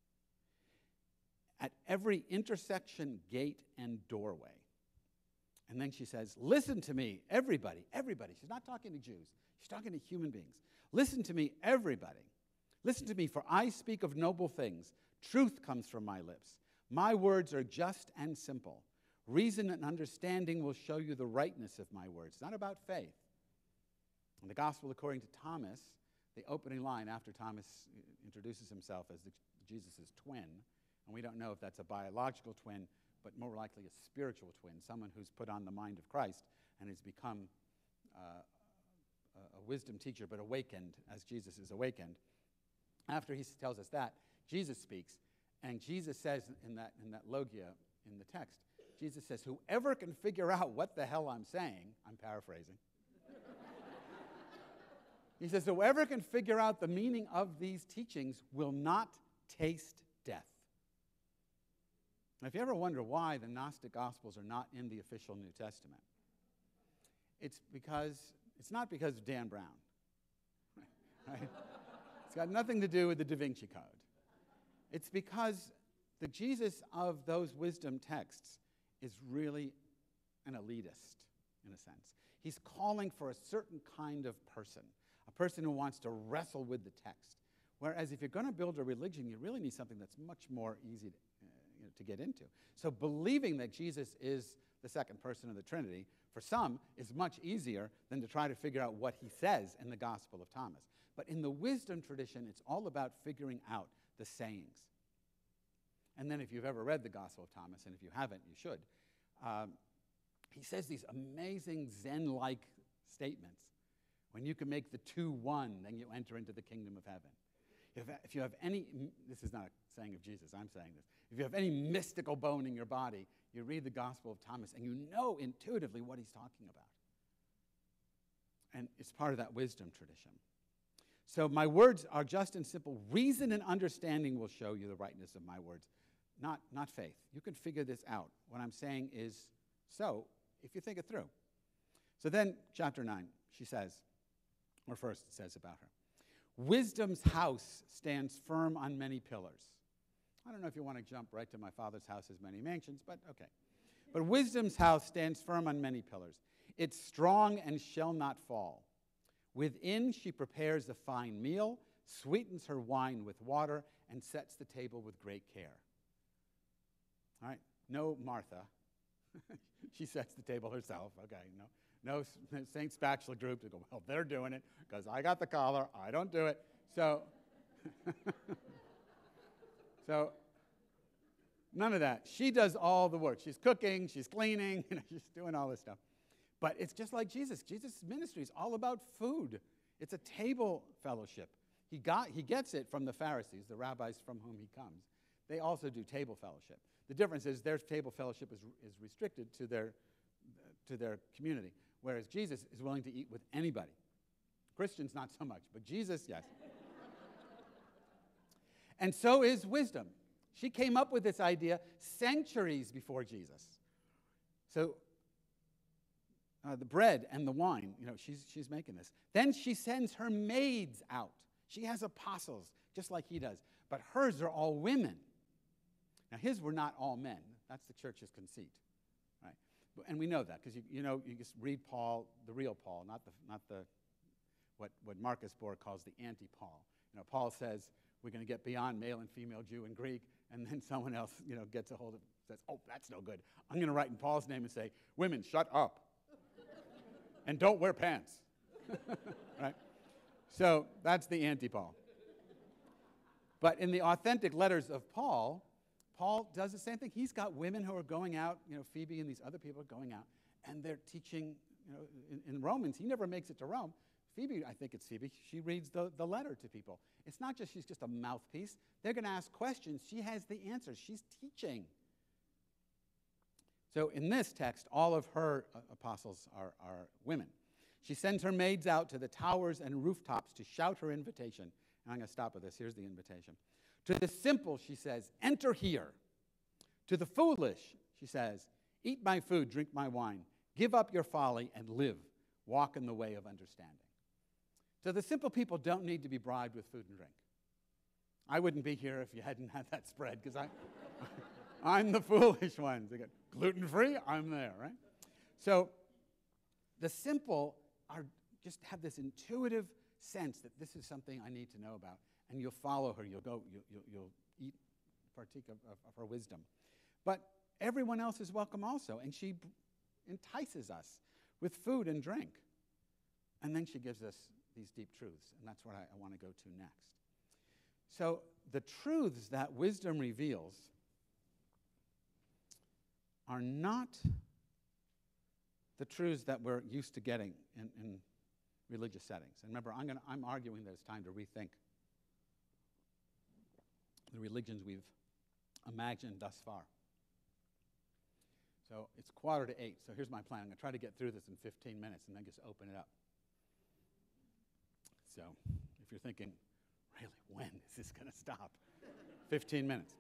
C: At every intersection, gate, and doorway. And then she says, listen to me, everybody, everybody. She's not talking to Jews. She's talking to human beings. Listen to me, everybody. Listen to me, for I speak of noble things. Truth comes from my lips. My words are just and simple. Reason and understanding will show you the rightness of my words. It's not about faith. In the Gospel according to Thomas, the opening line after Thomas introduces himself as the, Jesus' twin, and we don't know if that's a biological twin, but more likely a spiritual twin, someone who's put on the mind of Christ and has become uh, a wisdom teacher, but awakened as Jesus is awakened. After he tells us that, Jesus speaks, and Jesus says in that, in that logia in the text, Jesus says, whoever can figure out what the hell I'm saying, I'm paraphrasing. He says, whoever can figure out the meaning of these teachings will not taste death. Now, if you ever wonder why the Gnostic Gospels are not in the official New Testament, it's because, it's not because of Dan Brown. Right? It's got nothing to do with the Da Vinci Code. It's because the Jesus of those wisdom texts is really an elitist, in a sense. He's calling for a certain kind of person, a person who wants to wrestle with the text. Whereas if you're going to build a religion, you really need something that's much more easy to, uh, you know, to get into. So believing that Jesus is the second person of the Trinity, for some, is much easier than to try to figure out what he says in the Gospel of Thomas. But in the wisdom tradition, it's all about figuring out the sayings. And then if you've ever read the Gospel of Thomas, and if you haven't, you should, um, he says these amazing Zen-like statements. When you can make the two one, then you enter into the kingdom of heaven. If, if you have any, this is not a saying of Jesus, I'm saying this. If you have any mystical bone in your body, you read the Gospel of Thomas, and you know intuitively what he's talking about. And it's part of that wisdom tradition. So my words are just and simple. Reason and understanding will show you the rightness of my words, not, not faith. You can figure this out. What I'm saying is so if you think it through. So then, chapter nine, she says, or first it says about her, wisdom's house stands firm on many pillars. I don't know if you want to jump right to my father's house has many mansions, but okay. But wisdom's house stands firm on many pillars. It's strong and shall not fall. Within she prepares a fine meal, sweetens her wine with water, and sets the table with great care. All right, no Martha. She sets the table herself. Okay, no. No Saint Spatula group to go, well, they're doing it because I got the collar. I don't do it. So, so none of that. She does all the work. She's cooking. She's cleaning. You know, she's doing all this stuff. But it's just like Jesus. Jesus' ministry is all about food. It's a table fellowship. He got, he gets it from the Pharisees, the rabbis from whom he comes. They also do table fellowship. The difference is their table fellowship is, is restricted to their, to their community, whereas Jesus is willing to eat with anybody. Christians, not so much, but Jesus, yes. And so is wisdom. She came up with this idea centuries before Jesus. So uh, the bread and the wine, you know, she's, she's making this. Then she sends her maids out. She has apostles, just like he does, but hers are all women. Now, his were not all men. That's the church's conceit, right? And we know that because you, you know you just read Paul, the real Paul, not the not the what what Marcus Borg calls the anti-Paul. You know, Paul says we're going to get beyond male and female, Jew and Greek, and then someone else, you know, gets a hold of says, oh, that's no good. I'm going to write in Paul's name and say, women, shut up, and don't wear pants, right? So that's the anti-Paul. But in the authentic letters of Paul, Paul does the same thing. He's got women who are going out, you know, Phoebe and these other people are going out, and they're teaching, you know, in, in Romans. He never makes it to Rome. Phoebe, I think it's Phoebe, she reads the, the letter to people. It's not just she's just a mouthpiece. They're going to ask questions. She has the answers. She's teaching. So in this text, all of her uh, apostles are, are women. She sends her maids out to the towers and rooftops to shout her invitation. And I'm going to stop with this. Here's the invitation. To the simple, she says, enter here. To the foolish, she says, eat my food, drink my wine. Give up your folly and live. Walk in the way of understanding. So the simple people don't need to be bribed with food and drink. I wouldn't be here if you hadn't had that spread, because I, I'm the foolish ones. They get gluten-free, I'm there, right? So the simple are just have this intuitive sense that this is something I need to know about. And you'll follow her. You'll go. You'll, you'll, you'll eat, partake of, of, of her wisdom. But everyone else is welcome also, and she b- entices us with food and drink, and then she gives us these deep truths, and that's what I, I want to go to next. So the truths that wisdom reveals are not the truths that we're used to getting in, in religious settings. And remember, I'm gonna, I'm arguing that it's time to rethink the religions we've imagined thus far. So it's quarter to eight, so here's my plan. I'm going to try to get through this in fifteen minutes and then just open it up. So if you're thinking, really, when is this going to stop? fifteen minutes.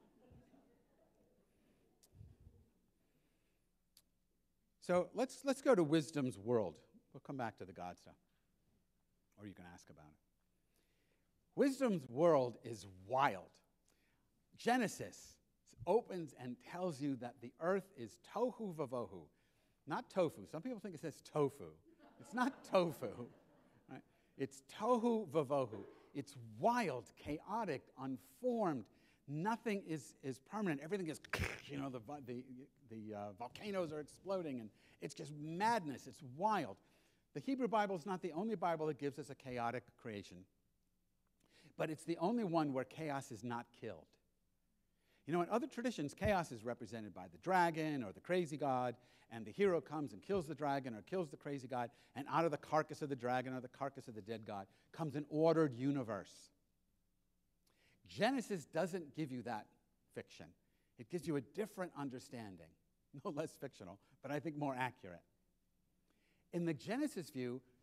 C: So let's, let's go to wisdom's world. We'll come back to the God stuff, or you can ask about it. Wisdom's world is wild. Genesis opens and tells you that the earth is tohu vavohu, not tofu. Some people think it says tofu. It's not tofu. Right? It's tohu vavohu. It's wild, chaotic, unformed. Nothing is, is permanent. Everything is, you know, the, the, the uh, volcanoes are exploding, and it's just madness. It's wild. The Hebrew Bible is not the only Bible that gives us a chaotic creation, but it's the only one where chaos is not killed. You know, in other traditions, chaos is represented by the dragon or the crazy god, and the hero comes and kills the dragon or kills the crazy god, and out of the carcass of the dragon or the carcass of the dead god comes an ordered universe. Genesis doesn't give you that fiction. It gives you a different understanding, no less fictional, but I think more accurate. In the Genesis view,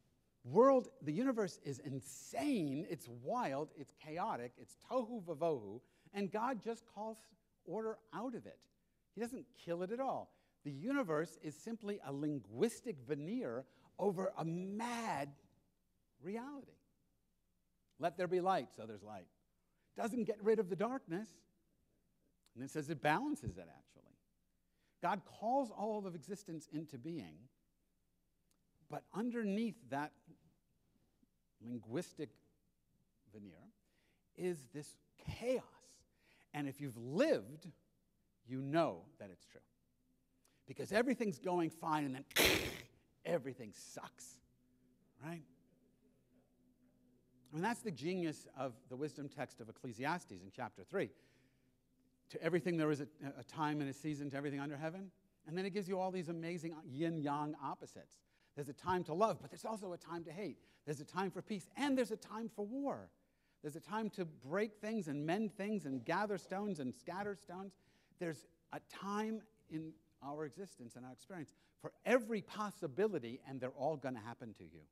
C: world, the universe is insane, it's wild, it's chaotic, it's tohu vavohu, and God just calls order out of it. He doesn't kill it at all. The universe is simply a linguistic veneer over a mad reality. Let there be light, so there's light. Doesn't get rid of the darkness. And it says it balances it, actually. God calls all of existence into being, but underneath that linguistic veneer is this chaos. And if you've lived, you know that it's true. Because everything's going fine, and then everything sucks, right? I mean, that's the genius of the wisdom text of Ecclesiastes in chapter three. To everything there is a, a time and a season to everything under heaven. And then it gives you all these amazing yin-yang opposites. There's a time to love, but there's also a time to hate. There's a time for peace, and there's a time for war. There's a time to break things and mend things and gather stones and scatter stones. There's a time in our existence and our experience for every possibility, and they're all going to happen to you.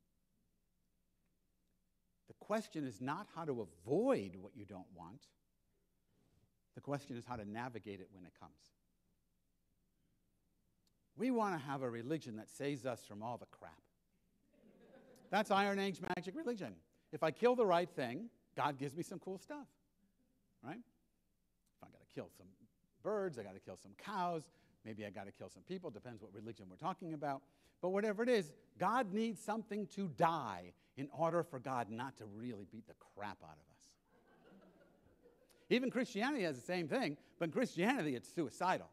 C: The question is not how to avoid what you don't want. The question is how to navigate it when it comes. We want to have a religion that saves us from all the crap. That's Iron Age magic religion. If I kill the right thing, God gives me some cool stuff, right? If I got to kill some birds, I got to kill some cows, maybe I got to kill some people, depends what religion we're talking about. But whatever it is, God needs something to die in order for God not to really beat the crap out of us. Even Christianity has the same thing, but in Christianity it's suicidal.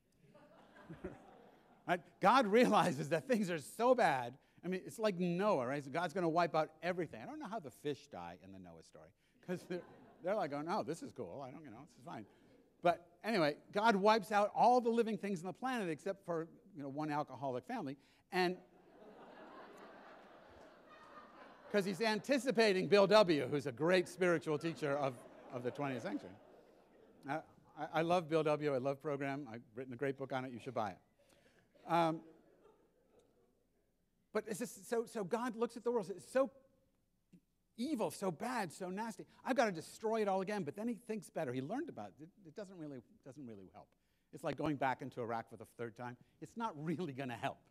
C: Right? God realizes that things are so bad. I mean, it's like Noah, right? So God's going to wipe out everything. I don't know how the fish die in the Noah story, because they're, they're like, oh, no, this is cool. I don't, you know, this is fine. But anyway, God wipes out all the living things on the planet except for, you know, one alcoholic family, and because he's anticipating Bill W., who's a great spiritual teacher of, of the twentieth century. I, I love Bill W. I love program. I've written a great book on it. You should buy it. Um, but it's just, so, so God looks at the world. It's so evil, so bad, so nasty. I've got to destroy it all again. But then he thinks better. He learned about it. It, it doesn't really, doesn't really help. It's like going back into Iraq for the third time. It's not really going to help.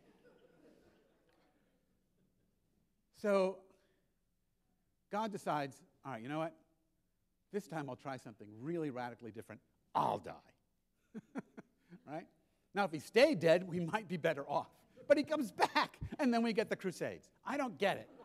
C: So God decides, all right, you know what? This time I'll try something really radically different. I'll die. Right? Now, if he stayed dead, we might be better off. But he comes back, and then we get the Crusades. I don't get it.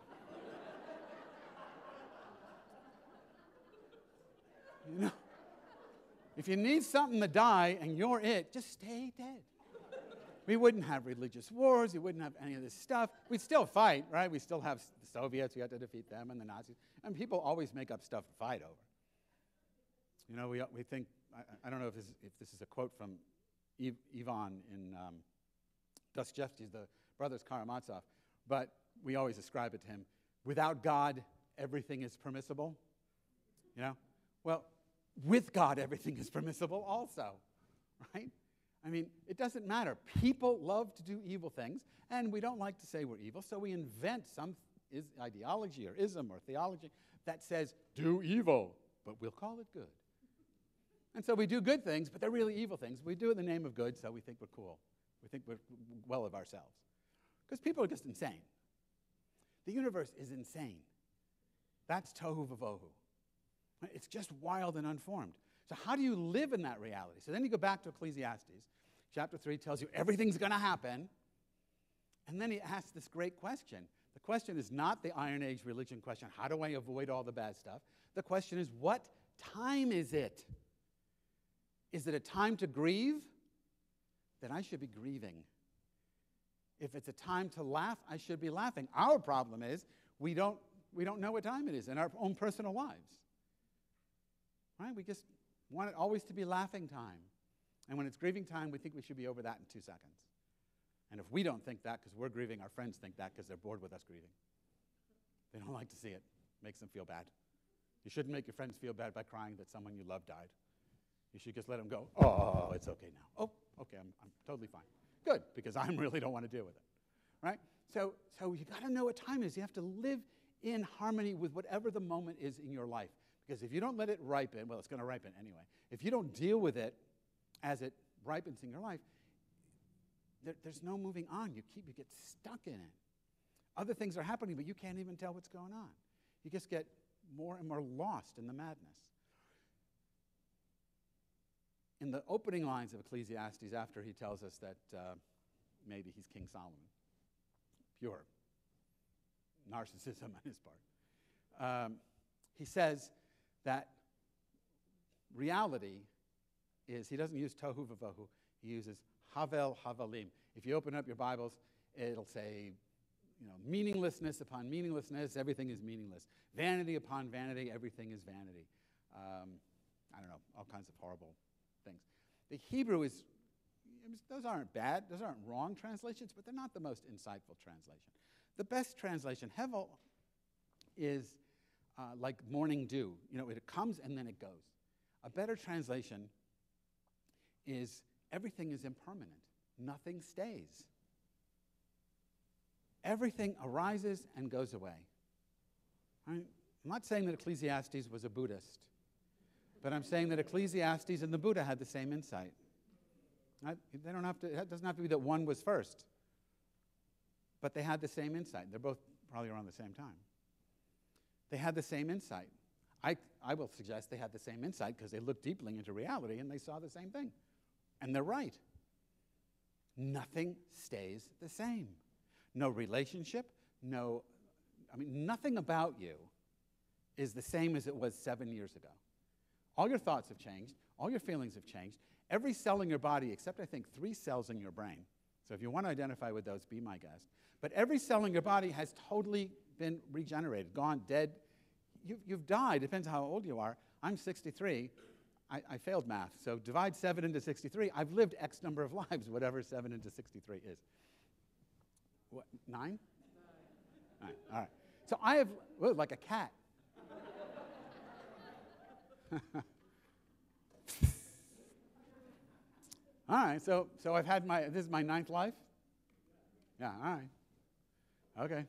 C: You know? If you need something to die and you're it, just stay dead. We wouldn't have religious wars. We wouldn't have any of this stuff. We'd still fight, right? We still have the Soviets. We have to defeat them and the Nazis. And people always make up stuff to fight over. You know, we, we think, I, I don't know if this, if this is a quote from Iv, Ivan in um, Dostoevsky, the brothers Karamazov, but we always ascribe it to him. Without God, everything is permissible. You know? Well, with God, everything is permissible also, right? I mean, it doesn't matter. People love to do evil things, and we don't like to say we're evil, so we invent some is ideology or ism or theology that says, do evil, but we'll call it good. And so we do good things, but they're really evil things. We do it in the name of good, so we think we're cool. We think we're well of ourselves. Because people are just insane. The universe is insane. That's tohu vavohu. It's just wild and unformed. So how do you live in that reality? So then you go back to Ecclesiastes. Chapter three tells you everything's going to happen. And then he asks this great question. The question is not the Iron Age religion question, how do I avoid all the bad stuff? The question is, what time is it? Is it a time to grieve? Then I should be grieving. If it's a time to laugh, I should be laughing. Our problem is we don't, we don't know what time it is in our own personal lives. Right? We just want it always to be laughing time. And when it's grieving time, we think we should be over that in two seconds. And if we don't think that because we're grieving, our friends think that because they're bored with us grieving. They don't like to see it. It makes them feel bad. You shouldn't make your friends feel bad by crying that someone you love died. You should just let them go, oh, it's okay now. Oh, okay, I'm, I'm totally fine. Good, because I really don't want to deal with it. Right? So, so you got to know what time it is. You have to live in harmony with whatever the moment is in your life. Because if you don't let it ripen, well, it's going to ripen anyway. If you don't deal with it as it ripens in your life, there, there's no moving on. You keep, you get stuck in it. Other things are happening, but you can't even tell what's going on. You just get more and more lost in the madness. In the opening lines of Ecclesiastes, after he tells us that uh, maybe he's King Solomon, pure narcissism on his part, um, he says that reality is, he doesn't use tohu vavohu, he uses havel havalim. If you open up your Bibles, it'll say, you know, meaninglessness upon meaninglessness, everything is meaningless. Vanity upon vanity, everything is vanity. Um, I don't know, all kinds of horrible things. The Hebrew is, those aren't bad, those aren't wrong translations, but they're not the most insightful translation. The best translation, hevel, is uh, like morning dew. You know, it comes and then it goes. A better translation is everything is impermanent. Nothing stays. Everything arises and goes away. I mean, I'm not saying that Ecclesiastes was a Buddhist, but I'm saying that Ecclesiastes and the Buddha had the same insight. I, they don't have to, it doesn't have to be that one was first, but they had the same insight. They're both probably around the same time. They had the same insight. I, I will suggest they had the same insight because they looked deeply into reality and they saw the same thing. And they're right. Nothing stays the same. No relationship, no, I mean, nothing about you is the same as it was seven years ago. All your thoughts have changed. All your feelings have changed. Every cell in your body, except I think three cells in your brain. So if you want to identify with those, be my guest. But every cell in your body has totally been regenerated, gone, dead. You've, you've died, depends on how old you are. I'm sixty-three. I, I failed math, so divide seven into sixty-three. I've lived X number of lives, whatever seven into sixty-three is. What, nine? Nine. All right. So I have, well, like a cat. All right, so, so I've had my, this is my ninth life? Yeah, all right. Okay.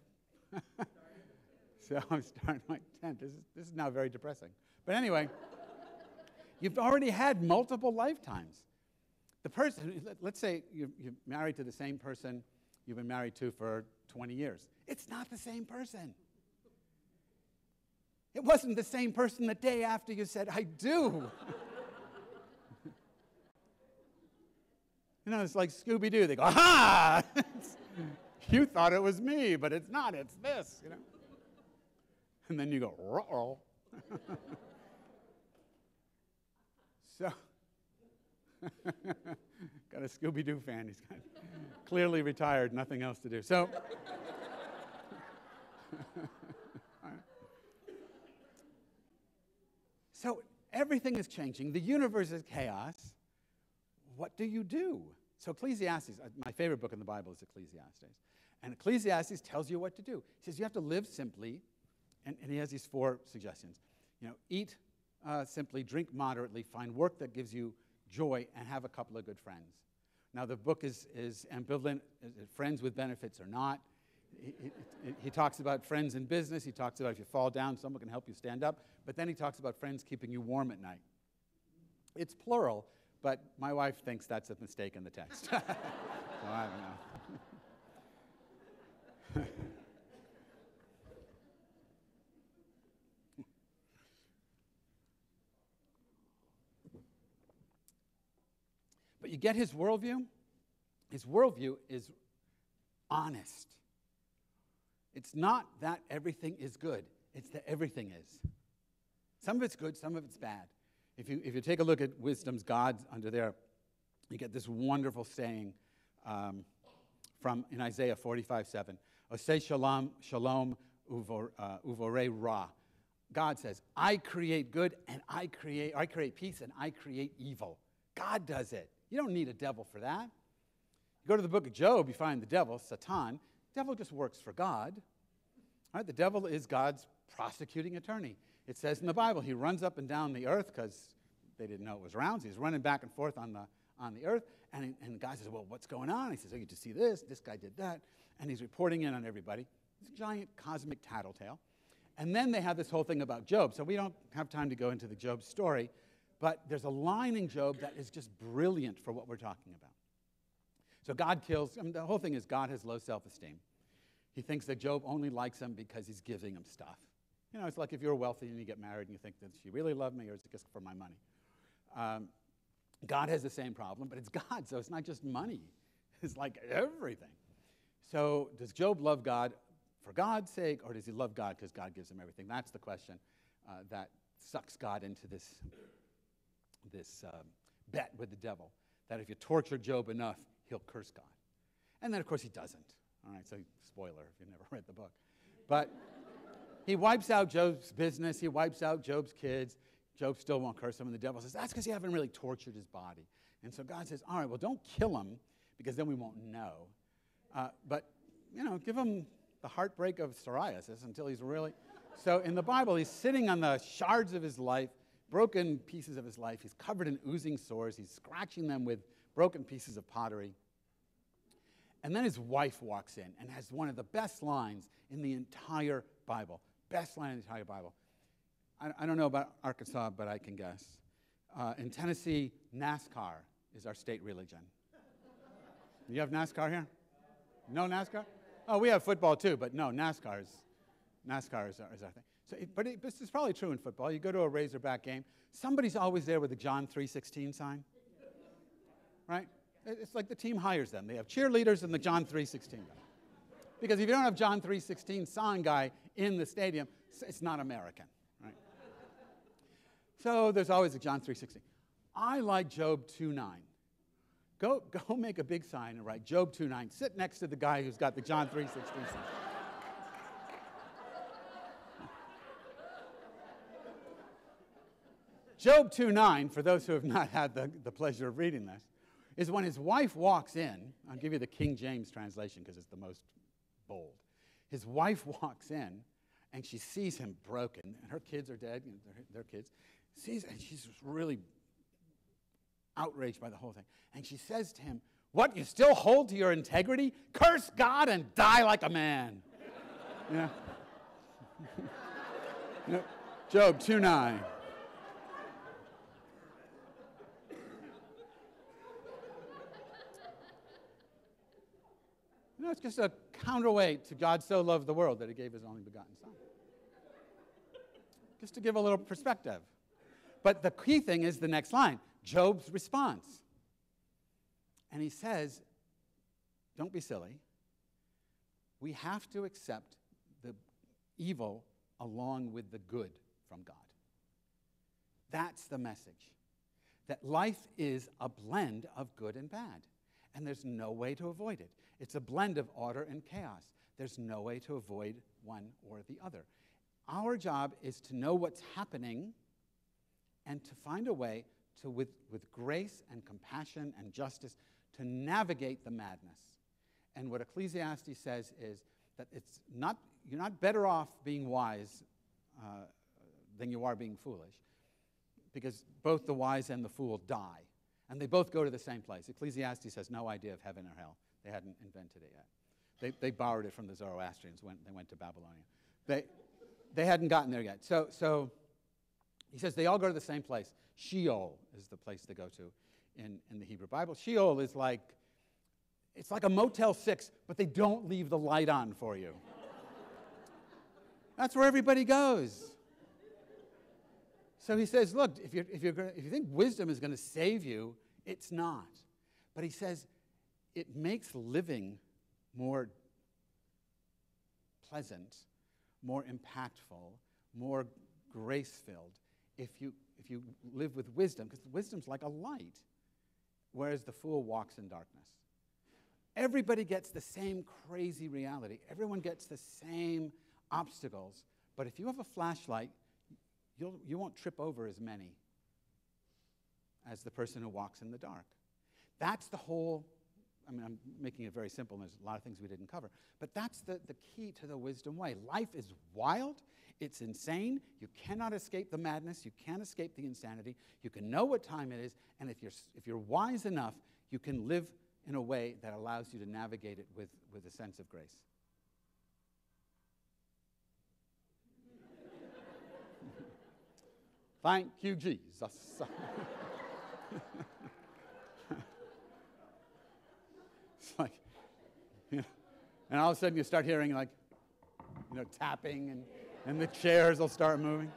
C: So I'm starting my tenth. This is, this is now very depressing. But anyway, you've already had multiple lifetimes. The person, let's say you're, you're married to the same person you've been married to for twenty years. It's not the same person. It wasn't the same person the day after you said, I do. You know, it's like Scooby-Doo. They go, aha! You thought it was me, but it's not. It's this, you know. And then you go, ruh-oh. So, got a Scooby-Doo fan. He's got clearly retired, nothing else to do. So, so everything is changing. The universe is chaos. What do you do? So Ecclesiastes, my favorite book in the Bible is Ecclesiastes. And Ecclesiastes tells you what to do. He says you have to live simply, and, and he has these four suggestions. You know, eat uh, simply, drink moderately, find work that gives you joy, and have a couple of good friends. Now, the book is, is ambivalent, is it friends with benefits or not. He, he, he talks about friends in business. He talks about if you fall down, someone can help you stand up. But then he talks about friends keeping you warm at night. It's plural, but my wife thinks that's a mistake in the text. So I don't know. But you get his worldview? His worldview is honest. It's not that everything is good. It's that everything is. Some of it's good, some of it's bad. If you, if you take a look at Wisdom's Gods under there, you get this wonderful saying um, from in Isaiah forty-five seven. Oseh shalom, shalom uvore uh, ra. God says, I create good and I create, I create peace and I create evil. God does it. You don't need a devil for that. You go to the book of Job, you find the devil, Satan. The devil just works for God. All right, the devil is God's prosecuting attorney. It says in the Bible, he runs up and down the earth because they didn't know it was round. So he's running back and forth on the, on the earth. And, he, and the guy says, well, what's going on? He says, oh, you just see this, this guy did that. And he's reporting in on everybody. It's a giant cosmic tattletale. And then they have this whole thing about Job. So we don't have time to go into the Job story, but there's a line in Job that is just brilliant for what we're talking about. So God kills, I mean, the whole thing is God has low self-esteem. He thinks that Job only likes him because he's giving him stuff. You know, it's like if you're wealthy and you get married and you think, does she really love me or is it just for my money? Um, God has the same problem, but it's God, so it's not just money. It's like everything. So does Job love God for God's sake, or does he love God because God gives him everything? That's the question uh, that sucks God into this, this uh, bet with the devil, that if you torture Job enough, he'll curse God. And then, of course, he doesn't. All right, so spoiler if you've never read the book. But he wipes out Job's business. He wipes out Job's kids. Job still won't curse him, and the devil says, that's because you haven't really tortured his body. And so God says, all right, well, don't kill him, because then we won't know. Uh, but, you know, give him the heartbreak of psoriasis until he's really... So in the Bible, he's sitting on the shards of his life, broken pieces of his life. He's covered in oozing sores. He's scratching them with broken pieces of pottery. And then his wife walks in and has one of the best lines in the entire Bible. Best line in the entire Bible. I, I don't know about Arkansas, but I can guess. Uh, in Tennessee, NASCAR is our state religion. You have NASCAR here? No NASCAR? Oh, we have football too, but no, NASCAR is, NASCAR is our, is our thing. So it, but it, this is probably true in football. You go to a Razorback game, somebody's always there with a John three sixteen sign, right? It's like the team hires them. They have cheerleaders and the John three sixteen guy. Because if you don't have John three sixteen sign guy in the stadium, it's not American, right? So there's always a John three sixteen. I like Job two nine. Go, go make a big sign and write Job two nine. Sit next to the guy who's got the John three sixteen sign. Job two nine, for those who have not had the, the pleasure of reading this, is when his wife walks in. I'll give you the King James translation because it's the most bold. His wife walks in, and she sees him broken, and her kids are dead, you know, their, their kids. Sees, and she's really outraged by the whole thing. And she says to him, what, you still hold to your integrity? Curse God and die like a man. You know? You know, Job two nine. You know, it's just a counterweight to God so loved the world that he gave his only begotten son. Just to give a little perspective. But the key thing is the next line, Job's response. And he says, don't be silly. We have to accept the evil along with the good from God. That's the message. That life is a blend of good and bad. And there's no way to avoid it. It's a blend of order and chaos. There's no way to avoid one or the other. Our job is to know what's happening and to find a way to, with, with grace and compassion and justice, to navigate the madness. And what Ecclesiastes says is that it's not, you're not better off being wise uh, than you are being foolish, because both the wise and the fool die. And they both go to the same place. Ecclesiastes has no idea of heaven or hell. They hadn't invented it yet. They, they borrowed it from the Zoroastrians when they went to Babylonia. They, they hadn't gotten there yet. So, so he says they all go to the same place. Sheol is the place they go to in, in the Hebrew Bible. Sheol is like, it's like a Motel six, but they don't leave the light on for you. That's where everybody goes. So he says, look, if, you're, if, you're gonna, if you think wisdom is going to save you, it's not. But he says it makes living more pleasant, more impactful, more grace-filled if you, if you live with wisdom, because wisdom's like a light, whereas the fool walks in darkness. Everybody gets the same crazy reality. Everyone gets the same obstacles. But if you have a flashlight, You'll, you won't trip over as many as the person who walks in the dark. That's the whole I mean, I'm making it very simple, and there's a lot of things we didn't cover. But that's the, the key to the wisdom way. Life is wild. It's insane. You cannot escape the madness. You can't escape the insanity. You can know what time it is, and if you're, if you're wise enough, you can live in a way that allows you to navigate it with, with a sense of grace. Thank you, Jesus. It's like, you know, and all of a sudden you start hearing like, you know, tapping, and, and the chairs will start moving.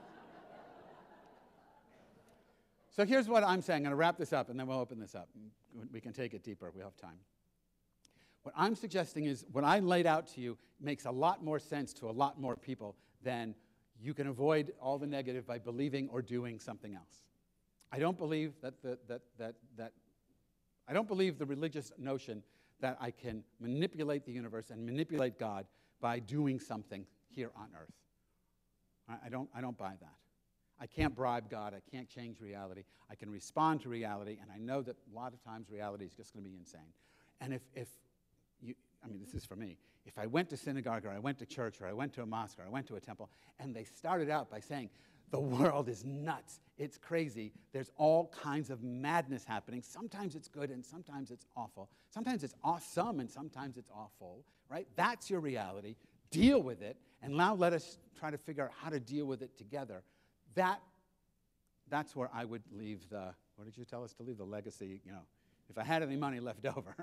C: So here's what I'm saying. I'm going to wrap this up, and then we'll open this up. We can take it deeper. We have time. What I'm suggesting is what I laid out to you makes a lot more sense to a lot more people than you can avoid all the negative by believing or doing something else. I don't believe that the, that, that, that I don't believe the religious notion that I can manipulate the universe and manipulate God by doing something here on earth. I, I don't, I don't buy that. I can't bribe God. I can't change reality. I can respond to reality, and I know that a lot of times reality is just going to be insane. And if, if you, I mean, this is for me. If I went to synagogue, or I went to church, or I went to a mosque, or I went to a temple, and they started out by saying, the world is nuts, it's crazy, there's all kinds of madness happening. Sometimes it's good, and sometimes it's awful. Sometimes it's awesome, and sometimes it's awful, right? That's your reality. Deal with it, and now let us try to figure out how to deal with it together. That, that's where I would leave the, what did you tell us to leave? The legacy, you know, if I had any money left over,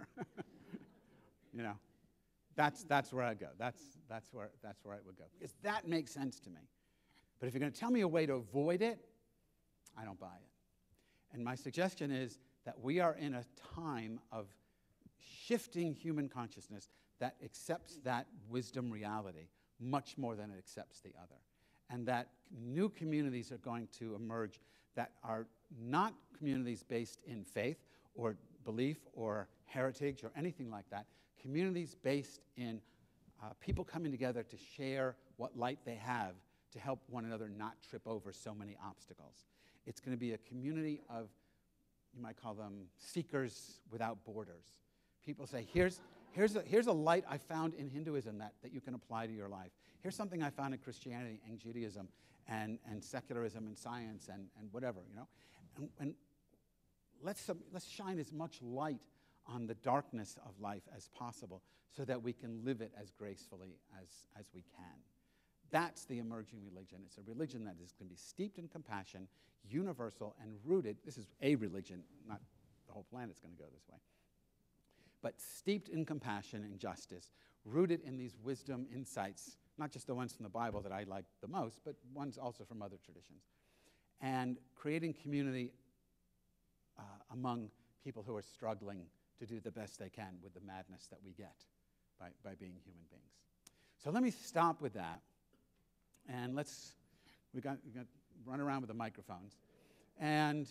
C: you know. That's, that's where I go. That's, that's, where, that's where I would go. Because that makes sense to me. But if you're going to tell me a way to avoid it, I don't buy it. And my suggestion is that we are in a time of shifting human consciousness that accepts that wisdom reality much more than it accepts the other. And that new communities are going to emerge that are not communities based in faith or belief or heritage or anything like that. Communities based in uh, people coming together to share what light they have to help one another not trip over so many obstacles. It's going to be a community of, you might call them seekers without borders. People say, here's, here's, a, here's a light I found in Hinduism that, that you can apply to your life. Here's something I found in Christianity and Judaism and, and secularism and science and, and whatever, you know. And, and let's, um, let's shine as much light on the darkness of life as possible so that we can live it as gracefully as, as we can. That's the emerging religion. It's a religion that is going to be steeped in compassion, universal, and rooted. This is a religion, not the whole planet's going to go this way. But steeped in compassion and justice, rooted in these wisdom insights, not just the ones from the Bible that I like the most, but ones also from other traditions. And creating community uh, among people who are struggling to do the best they can with the madness that we get by, by being human beings. So let me stop with that. And let's, we got, we got run around with the microphones. And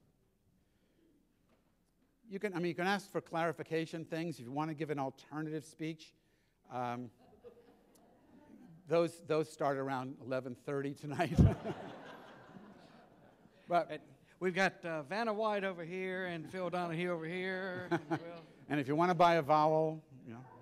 C: you can, I mean, you can ask for clarification things. If you want to give an alternative speech, um, those, those start around eleven thirty tonight. But
A: we've got uh, Vanna White over here and Phil Donahue over here. And, we'll
C: and if you want to buy a vowel, you know.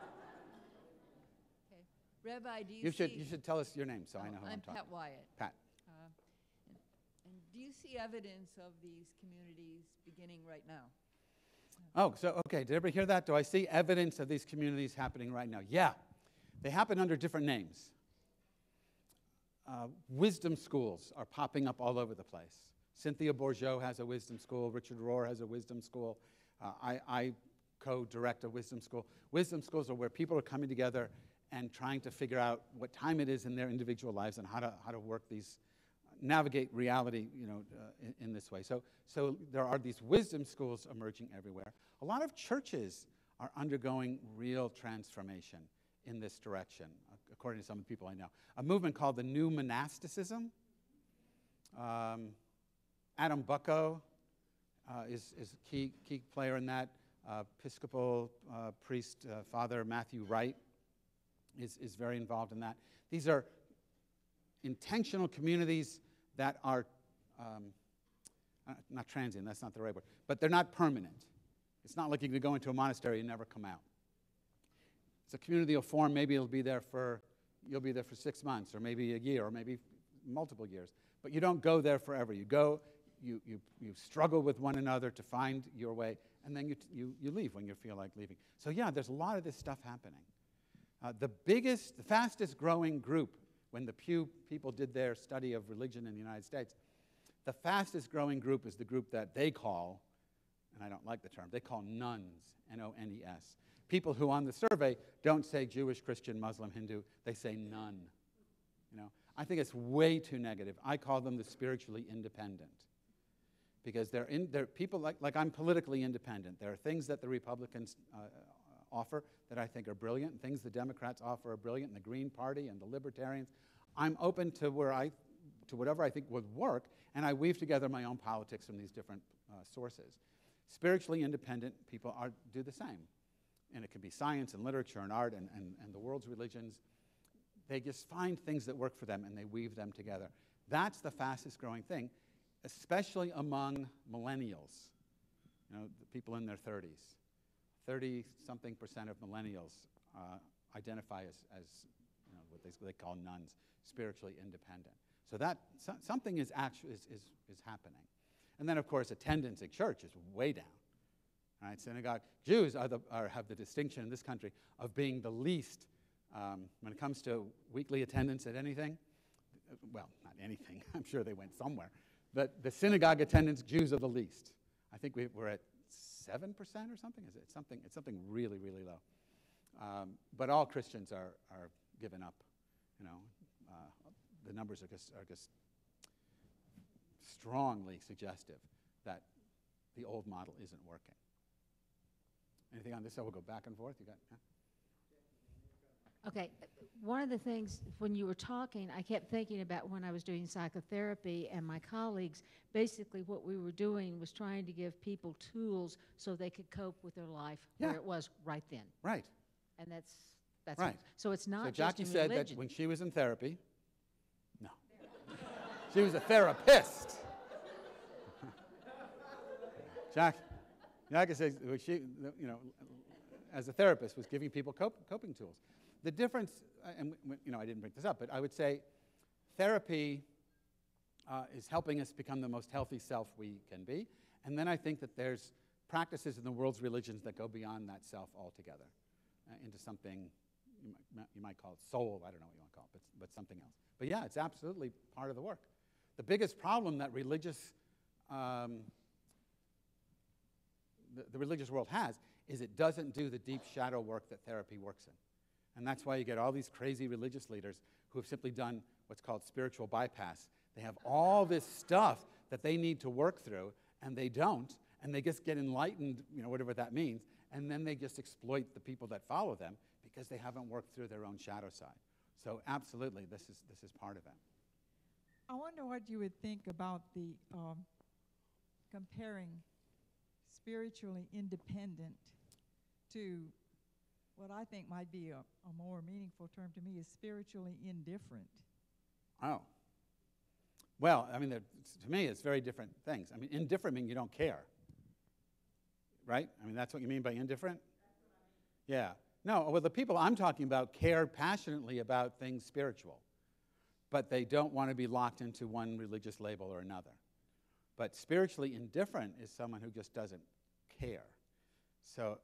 D: Rabbi, do you,
C: You should,
D: see...
C: you should tell us your name so
D: oh,
C: I know who I'm,
D: I'm
C: talking.
D: Pat Wyatt.
C: Pat.
D: Uh, and, and do you see evidence of these communities beginning right now?
C: Oh, so, okay, did everybody hear that? Do I see evidence of these communities happening right now? Yeah. They happen under different names. Uh, wisdom schools are popping up all over the place. Cynthia Bourgeau has a wisdom school. Richard Rohr has a wisdom school. Uh, I, I co-direct a wisdom school. Wisdom schools are where people are coming together and trying to figure out what time it is in their individual lives and how to, how to work these, navigate reality, you know, uh, in, in this way. So, so there are these wisdom schools emerging everywhere. A lot of churches are undergoing real transformation in this direction, according to some of the people I know. A movement called the New Monasticism. Um, Adam Bucko uh, is, is a key, key player in that. Uh, Episcopal uh, priest, uh, Father Matthew Wright, is, is very involved in that. These are intentional communities that are, um, uh, not transient, that's not the right word, but they're not permanent. It's not like you could go into a monastery and never come out. It's a community will form. Maybe it'll be there for, you'll be there for six months or maybe a year or maybe multiple years. But you don't go there forever. You go, you, you, you struggle with one another to find your way, and then you, you, you leave when you feel like leaving. So yeah, there's a lot of this stuff happening. Uh, the biggest, the fastest growing group, when the Pew people did their study of religion in the United States, the fastest growing group is the group that they call, and I don't like the term, they call nuns, N O N E S. People who on the survey don't say Jewish, Christian, Muslim, Hindu, they say none. You know, I think it's way too negative. I call them the spiritually independent. Because they're, in, they're people like, like I'm politically independent. There are things that the Republicans uh, offer that I think are brilliant, and things the Democrats offer are brilliant, and the Green Party and the Libertarians. I'm open to where I, to whatever I think would work, and I weave together my own politics from these different uh, sources. Spiritually independent people are, do the same. And it can be science and literature and art and, and, and the world's religions. They just find things that work for them and they weave them together. That's the fastest growing thing, especially among millennials, you know, the people in their thirties. thirty-something percent of millennials uh, identify as, as you know, what they, they call nuns, spiritually independent. So that so, something is, actu- is, is, is happening. And then, of course, attendance at church is way down. Right? Synagogue Jews are the, are, have the distinction in this country of being the least um, when it comes to weekly attendance at anything. Well, not anything. I'm sure they went somewhere. But the synagogue attendance, Jews are the least. I think we, we're at seven percent or something. Is it something? It's something really, really low. Um, but all Christians are, are given up. You know, uh, the numbers are just, are just strongly suggestive that the old model isn't working. Anything on this? So we'll go back and forth. You got? Yeah?
E: Okay, one of the things when you were talking, I kept thinking about when I was doing psychotherapy and my colleagues, basically what we were doing was trying to give people tools so they could cope with their life
C: Yeah.
E: where it was right then.
C: Right.
E: And that's, that's
C: Right.
E: what, so it's not
C: So
E: just
C: Jackie
E: in
C: said
E: religion.
C: that when she was in therapy, no, she was a therapist. Jack, Jackie says well, she, you know, as a therapist, was giving people cop- coping tools. The difference, uh, and w- you know, I didn't bring this up, but I would say therapy uh, is helping us become the most healthy self we can be. And then I think that there's practices in the world's religions that go beyond that self altogether uh, into something you might, you might call it soul. I don't know what you want to call it, but, but something else. But yeah, it's absolutely part of the work. The biggest problem that religious, um, the, the religious world has is it doesn't do the deep shadow work that therapy works in. And that's why you get all these crazy religious leaders who have simply done what's called spiritual bypass. They have all this stuff that they need to work through, and they don't, and they just get enlightened, you know, whatever that means, and then they just exploit the people that follow them because they haven't worked through their own shadow side. So absolutely, this is, this is part of it.
F: I wonder what you would think about the um, comparing spiritually independent to what I think might be a, a more meaningful term to me is spiritually indifferent.
C: Oh. Well, I mean, to me, it's very different things. I mean, indifferent means you don't care. Right? I mean, that's what you mean by indifferent? Yeah. No, well, the people I'm talking about care passionately about things spiritual, but they don't want to be locked into one religious label or another. But spiritually indifferent is someone who just doesn't care. So,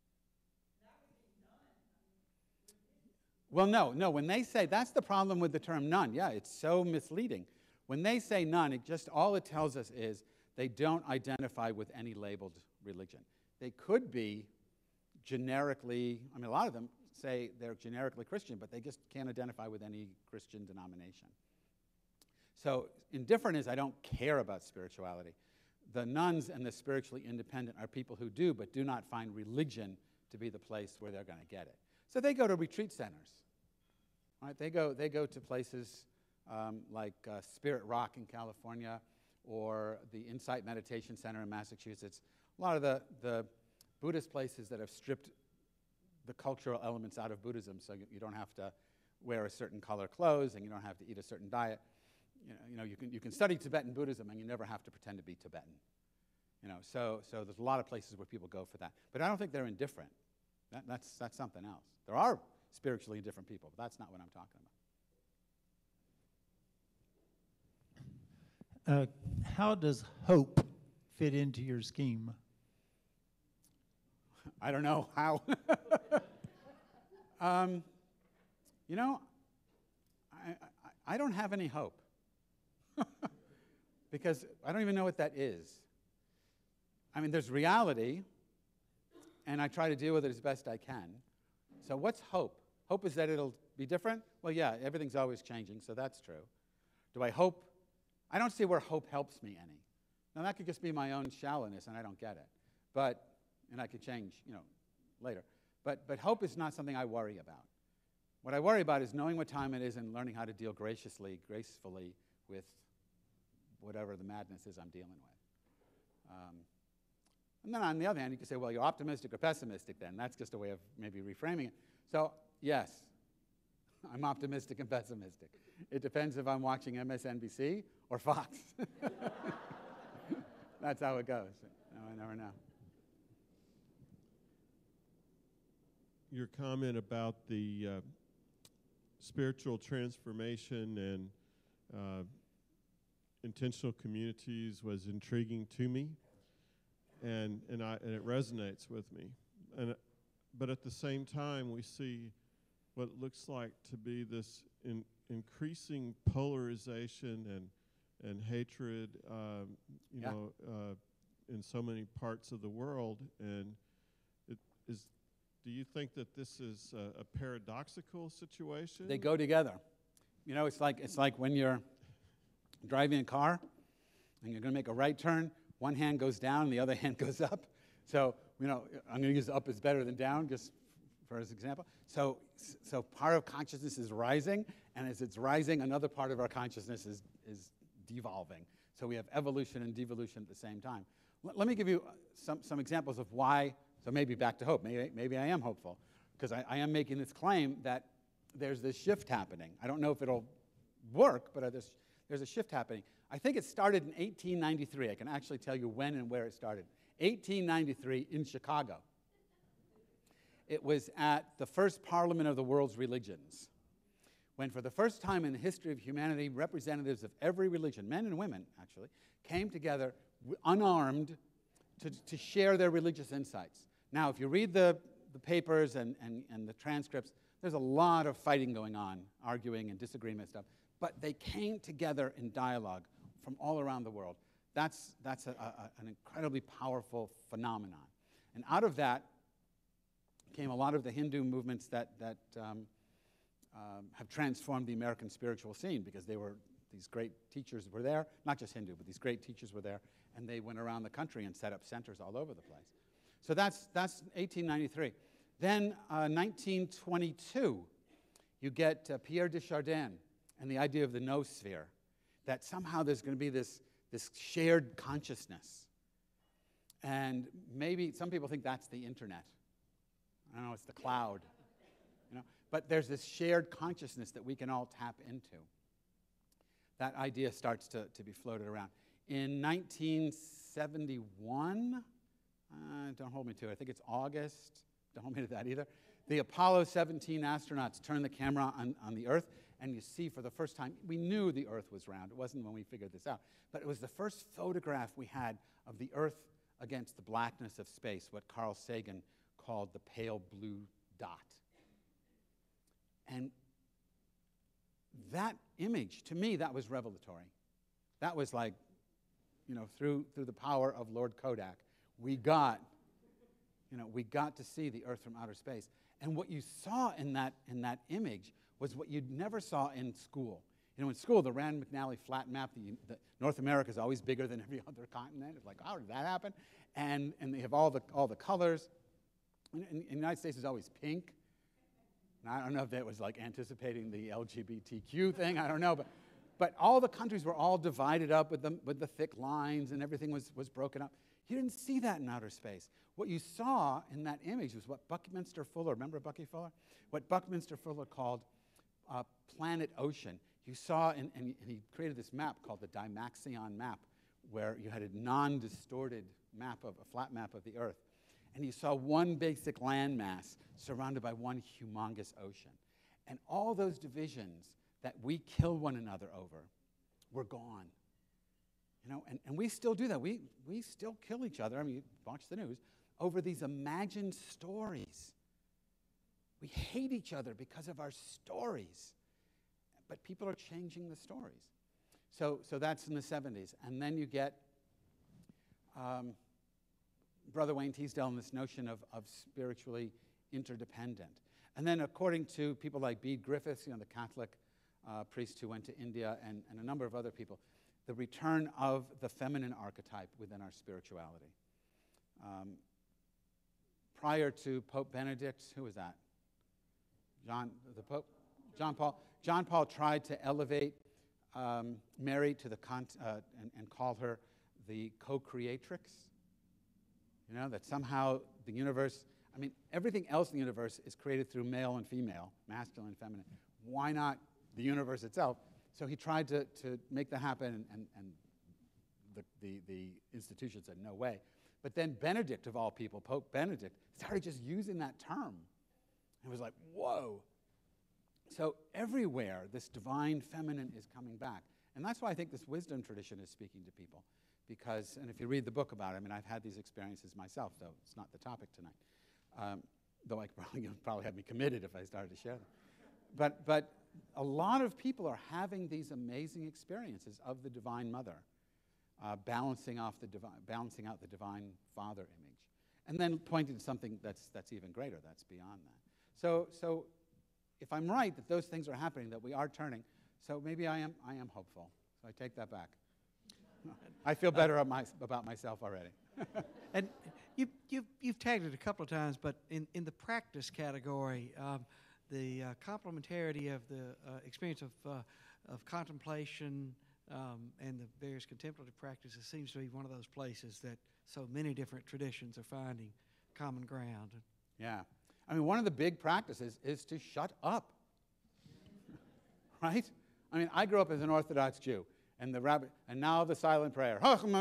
C: well, no, no, when they say, that's the problem with the term none. Yeah, it's so misleading. When they say none, it just, all it tells us is they don't identify with any labeled religion. They could be generically, I mean, a lot of them say they're generically Christian, but they just can't identify with any Christian denomination. So indifferent is I don't care about spirituality. The nuns and the spiritually independent are people who do, but do not find religion to be the place where they're going to get it. So they go to retreat centers. Right? They go, they go to places um, like uh, Spirit Rock in California or the Insight Meditation Center in Massachusetts. A lot of the, the Buddhist places that have stripped the cultural elements out of Buddhism so you, you don't have to wear a certain color clothes and you don't have to eat a certain diet. You know, you know, you can, you can study Tibetan Buddhism and you never have to pretend to be Tibetan. You know, so, so there's a lot of places where people go for that. But I don't think they're indifferent. That, that's, that's something else. There are spiritually indifferent people, but that's not what I'm talking about.
G: Uh, how does hope fit into your scheme?
C: I don't know how. um, you know, I, I, I don't have any hope because I don't even know what that is. I mean, there's reality, and I try to deal with it as best I can. So what's hope? Hope is that it'll be different? Well, yeah, everything's always changing, so that's true. Do I hope? I don't see where hope helps me any. Now, that could just be my own shallowness, and I don't get it. But, and I could change, you know, later. But, but hope is not something I worry about. What I worry about is knowing what time it is and learning how to deal graciously, gracefully with whatever the madness is I'm dealing with. Um, and then on the other hand, you could say, well, you're optimistic or pessimistic then. That's just a way of maybe reframing it. So, yes, I'm optimistic and pessimistic. It depends if I'm watching M S N B C or Fox. That's how it goes. No, I never know.
H: Your comment about the uh, spiritual transformation and uh, intentional communities was intriguing to me, and and I and it resonates with me. And but at the same time, we see what looks like to be this in, increasing polarization and and hatred, um, you
C: Yeah.
H: know, uh, in so many parts of the world. And it is. Do you think that this is a, a paradoxical situation?
C: They go together. You know, it's like, it's like when you're driving a car and you're going to make a right turn, one hand goes down and the other hand goes up. So, you know, I'm going to use up is better than down, just for as example. So, so part of consciousness is rising, and as it's rising, another part of our consciousness is, is devolving. So we have evolution and devolution at the same time. L- let me give you some, some examples of why. So maybe back to hope. Maybe, maybe I am hopeful, because I, I am making this claim that there's this shift happening. I don't know if it'll work, but there's, there's a shift happening. I think it started in eighteen ninety-three. I can actually tell you when and where it started. eighteen ninety-three in Chicago. It was at the first Parliament of the World's Religions, when for the first time in the history of humanity, representatives of every religion, men and women actually, came together unarmed to, to share their religious insights. Now, if you read the, the papers and, and, and the transcripts, there's a lot of fighting going on, arguing and disagreement and stuff. But they came together in dialogue from all around the world. That's, that's a, a, an incredibly powerful phenomenon. And out of that came a lot of the Hindu movements that, that um, um, have transformed the American spiritual scene, because they were, these great teachers were there, not just Hindu, but these great teachers were there, and they went around the country and set up centers all over the place. So that's, that's eighteen ninety-three. Then uh, nineteen twenty-two, you get uh, Pierre Desjardins and the idea of the noosphere, that somehow there's going to be this, this shared consciousness. And maybe some people think that's the internet. I don't know, it's the cloud. You know? But there's this shared consciousness that we can all tap into. That idea starts to, to be floated around. In nineteen seventy-one, uh, don't hold me to it, I think it's August, don't hold me to that either, the Apollo seventeen astronauts turned the camera on, on the Earth, and you see for the first time, we knew the Earth was round. It wasn't when we figured this out. But it was the first photograph we had of the Earth against the blackness of space, what Carl Sagan called the pale blue dot. And that image, to me, that was revelatory. That was like, you know, through, through the power of Lord Kodak, we got, you know, we got to see the Earth from outer space. And what you saw in that, in that image was what you never saw in school. You know, in school, the Rand McNally flat map, the, the North America is always bigger than every other continent. It's like, how did that happen? And, and they have all the, all the colors. And, and, and the United States is always pink. And I don't know if that was like anticipating the L G B T Q thing. I don't know. But, but all the countries were all divided up with the, with the thick lines, and everything was, was broken up. You didn't see that in outer space. What you saw in that image was what Buckminster Fuller, remember Bucky Fuller? What Buckminster Fuller called uh, Planet Ocean. You saw, in, and he created this map called the Dymaxion map, where you had a non-distorted map of, a flat map of the earth, and you saw one basic landmass surrounded by one humongous ocean. And all those divisions that we kill one another over were gone. You know, and, and we still do that. We, we still kill each other. I mean, you watch the news, over these imagined stories. We hate each other because of our stories. But people are changing the stories. So, so that's in the seventies. And then you get um, Brother Wayne Teasdale and this notion of, of spiritually interdependent. And then according to people like Bede Griffiths, you know, the Catholic uh, priest who went to India, and, and a number of other people, the return of the feminine archetype within our spirituality. Um, prior to Pope Benedict, who was that? John, the Pope? John Paul. John Paul tried to elevate um, Mary to the con uh, and, and call her the co-creatrix. You know, that somehow the universe, I mean, everything else in the universe is created through male and female, masculine and feminine. Why not the universe itself? So he tried to, to make that happen, and, and, and the, the, the institution said, no way. But then Benedict, of all people, Pope Benedict, started just using that term. It was like, whoa. So everywhere, this divine feminine is coming back. And that's why I think this wisdom tradition is speaking to people. Because, and if you read the book about it, I mean, I've had these experiences myself, though it's not the topic tonight. Um, though I probably, you'll probably have me committed if I started to share them. But, but a lot of people are having these amazing experiences of the Divine Mother, uh, balancing, off the divi balancing out the Divine Father image. And then pointing to something that's, that's even greater, that's beyond that. So, so if I'm right that those things are happening, that we are turning, so maybe I am, I am hopeful. So I take that back. I feel better about, my, about myself already.
A: And you, you've, you've tagged it a couple of times, but in, in the practice category, um, the uh, complementarity of the uh, experience of, uh, of contemplation um, and the various contemplative practices seems to be one of those places that so many different traditions are finding common ground.
C: Yeah. I mean, one of the big practices is to shut up. Right? I mean, I grew up as an Orthodox Jew, and the rabbi, and now the silent prayer.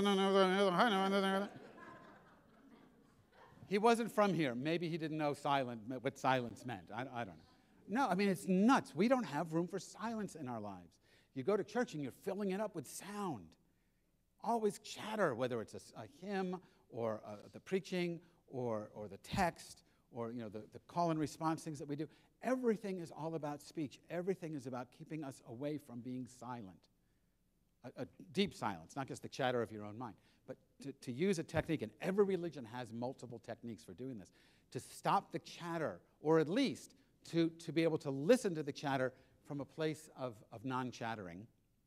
C: He wasn't from here. Maybe he didn't know silent, what silence meant. I, I don't know. No, I mean, it's nuts. We don't have room for silence in our lives. You go to church and you're filling it up with sound. Always chatter, whether it's a, a hymn or uh, the preaching or, or the text or you know, the, the call and response things that we do. Everything is all about speech. Everything is about keeping us away from being silent. A, a deep silence, not just the chatter of your own mind. But to, to use a technique, and every religion has multiple techniques for doing this, to stop the chatter, or at least to, to be able to listen to the chatter from a place of, of non-chattering.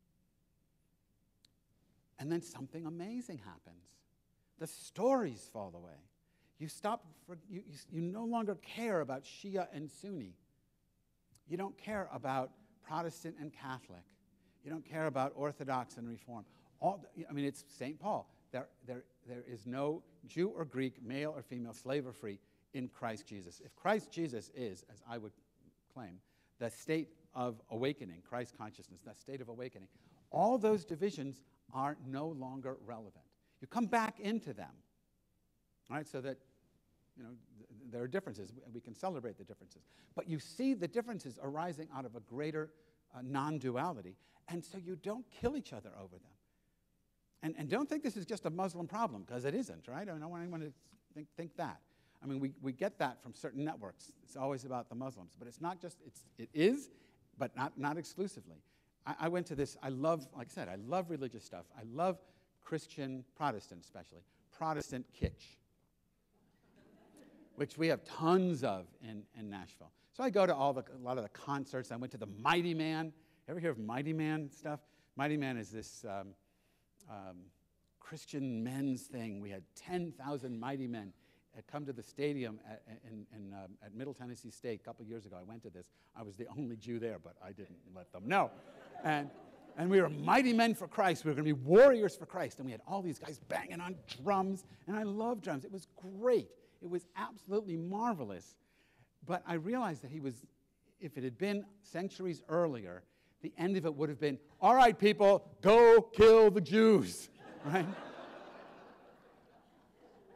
C: And then something amazing happens. The stories fall away. You stop, for, you, you, you no longer care about Shia and Sunni. You don't care about Protestant and Catholic. You don't care about Orthodox and Reform. All, I mean, it's Saint Paul. There, there, there is no Jew or Greek, male or female, slave or free in Christ Jesus. If Christ Jesus is, as I would claim, the state of awakening, Christ consciousness, that state of awakening, all those divisions are no longer relevant. You come back into them, all right, so that, you know, th there are differences. We can celebrate the differences. But you see the differences arising out of a greater uh, non-duality, and so you don't kill each other over them. And, and don't think this is just a Muslim problem, because it isn't, right? I don't want anyone to think, think that. I mean, we, we get that from certain networks. It's always about the Muslims. But it's not just, it's, it is, but not, not exclusively. I, I went to this, I love, like I said, I love religious stuff. I love Christian, Protestant especially, Protestant kitsch, which we have tons of in, in Nashville. So I go to all the, a lot of the concerts. I went to the Mighty Man. Ever hear of Mighty Man stuff? Mighty Man is this um, um, Christian men's thing. We had ten thousand Mighty Men had come to the stadium at, in, in, um, at Middle Tennessee State a couple years ago. I went to this. I was the only Jew there, but I didn't let them know. And, and we were mighty men for Christ. We were going to be warriors for Christ. And we had all these guys banging on drums. And I love drums. It was great. It was absolutely marvelous. But I realized that he was, if it had been centuries earlier, the end of it would have been, all right, people, go kill the Jews, right?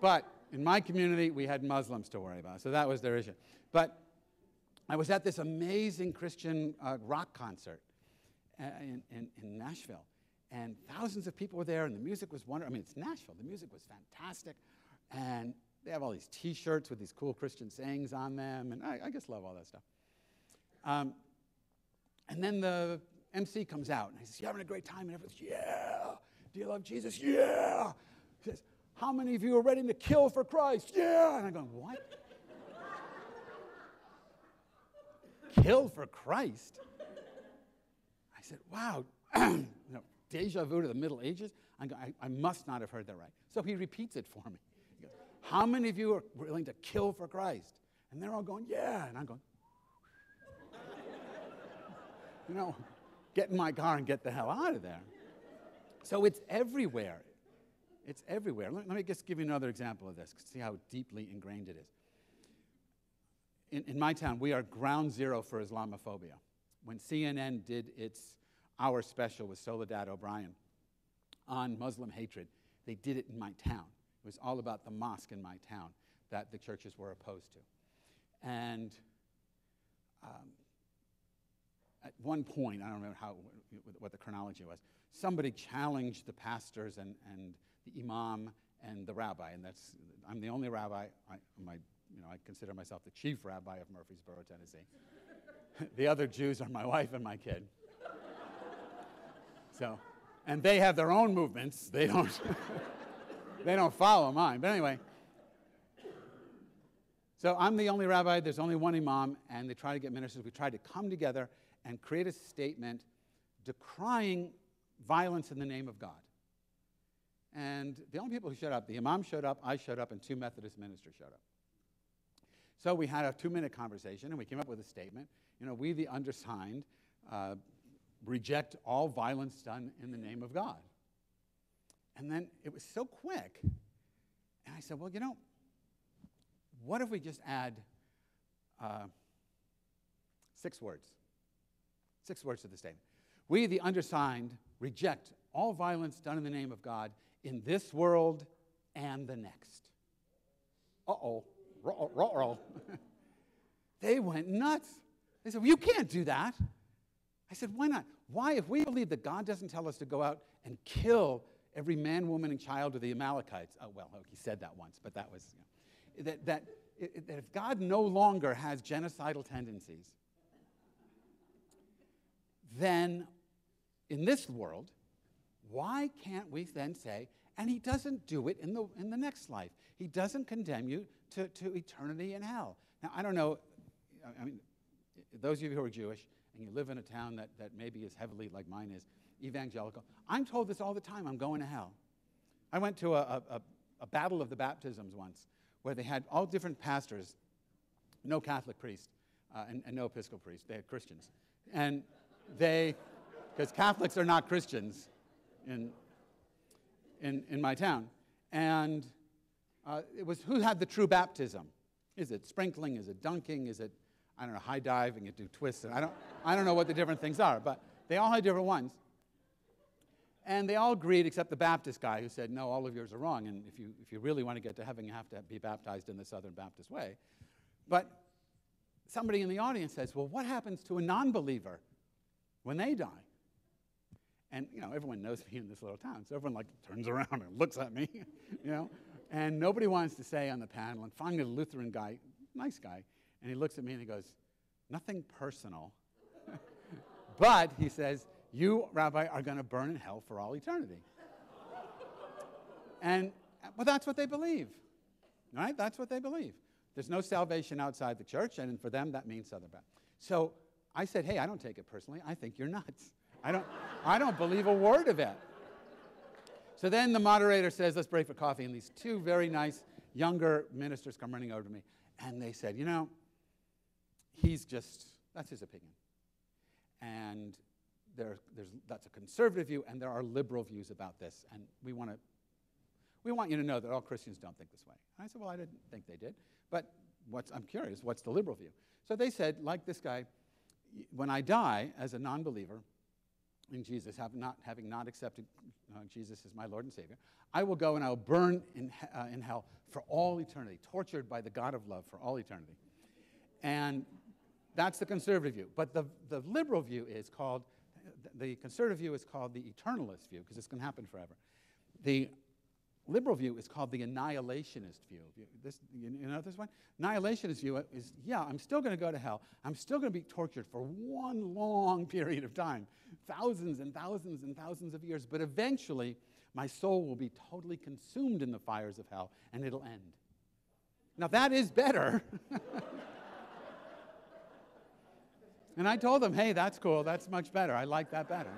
C: But in my community, we had Muslims to worry about, so that was their issue. But I was at this amazing Christian uh, rock concert uh, in, in, in Nashville, and thousands of people were there, and the music was wonderful. I mean, it's Nashville. The music was fantastic, and they have all these T-shirts with these cool Christian sayings on them, and I, I just love all that stuff. Um, and then the M C comes out, and he says, "You having a great time?" And everyone's, "Yeah." "Do you love Jesus?" "Yeah." He says, "How many of you are ready to kill for Christ?" "Yeah." And I'm going, "What?" Kill for Christ? I said, wow, you know, deja vu to the Middle Ages? I, go, I, I must not have heard that right. So he repeats it for me. He goes, "How many of you are willing to kill for Christ?" And they're all going, "Yeah." And I'm going, you know, get in my car and get the hell out of there. So it's everywhere. It's everywhere. Let, let me just give you another example of this, see how deeply ingrained it is. In, in my town, we are ground zero for Islamophobia. When C N N did its hour special with Soledad O'Brien on Muslim hatred, they did it in my town. It was all about the mosque in my town that the churches were opposed to. And um, at one point, I don't remember how, what the chronology was, somebody challenged the pastors and, and the imam and the rabbi, and that's, I'm the only rabbi, I, my, you know, I consider myself the chief rabbi of Murfreesboro, Tennessee. The other Jews are my wife and my kid. So, and they have their own movements. They don't, they don't follow mine. But anyway, so I'm the only rabbi. There's only one imam, and they try to get ministers. We try to come together and create a statement decrying violence in the name of God. And the only people who showed up, the imam showed up, I showed up, and two Methodist ministers showed up. So we had a two-minute conversation, and we came up with a statement. You know, we, the undersigned, uh, reject all violence done in the name of God. And then it was so quick, and I said, well, you know, what if we just add uh, six words? Six words to the statement. We, the undersigned, reject all violence done in the name of God in this world and the next. Uh-oh. Ruh-roh. They went nuts. They said, well, you can't do that. I said, why not? Why, if we believe that God doesn't tell us to go out and kill every man, woman, and child of the Amalekites? Oh, well, he said that once, but that was, you know, that, that, it, that if God no longer has genocidal tendencies, then in this world, why can't we then say, and he doesn't do it in the, in the next life. He doesn't condemn you to, to eternity in hell. Now, I don't know, I mean, those of you who are Jewish and you live in a town that, that maybe is heavily, like mine is, evangelical, I'm told this all the time, I'm going to hell. I went to a, a, a battle of the baptisms once where they had all different pastors, no Catholic priest, uh, and, and no Episcopal priest, they had Christians. And they, because Catholics are not Christians in, in, in my town. And uh, it was who had the true baptism? Is it sprinkling? Is it dunking? Is it, I don't know, high diving? You do twists. I don't, I don't know what the different things are, but they all had different ones. And they all agreed except the Baptist guy who said, no, all of yours are wrong, and if you, if you really want to get to heaven, you have to be baptized in the Southern Baptist way. But somebody in the audience says, well, what happens to a non-believer when they die? And, you know, everyone knows me in this little town, so everyone, like, turns around and looks at me, you know? And nobody wants to say on the panel, and finally the Lutheran guy, nice guy, and he looks at me and he goes, nothing personal, but, he says, you, Rabbi, are going to burn in hell for all eternity. And, well, that's what they believe, right? That's what they believe. There's no salvation outside the church, and for them, that means Southern Baptist. So I said, hey, I don't take it personally. I think you're nuts. I don't, I don't believe a word of it. So then the moderator says, let's break for coffee, and these two very nice younger ministers come running over to me, and they said, you know, he's just, that's his opinion. And there, there's, that's a conservative view, and there are liberal views about this, and we want to, we want you to know that all Christians don't think this way. And I said, well, I didn't think they did, but what's, I'm curious, what's the liberal view? So they said, like this guy, when I die as a non-believer, in Jesus, have not, having not accepted uh, Jesus as my Lord and Savior, I will go and I will burn in, uh, in hell for all eternity, tortured by the God of love for all eternity. And that's the conservative view. But the, the liberal view is called, the conservative view is called the eternalist view, because it's going to happen forever. The liberal view is called the annihilationist view. This, you know this one? Annihilationist view is, yeah, I'm still going to go to hell. I'm still going to be tortured for one long period of time, thousands and thousands and thousands of years, but eventually my soul will be totally consumed in the fires of hell, and it'll end. Now, that is better. And I told them, hey, that's cool. That's much better. I like that better.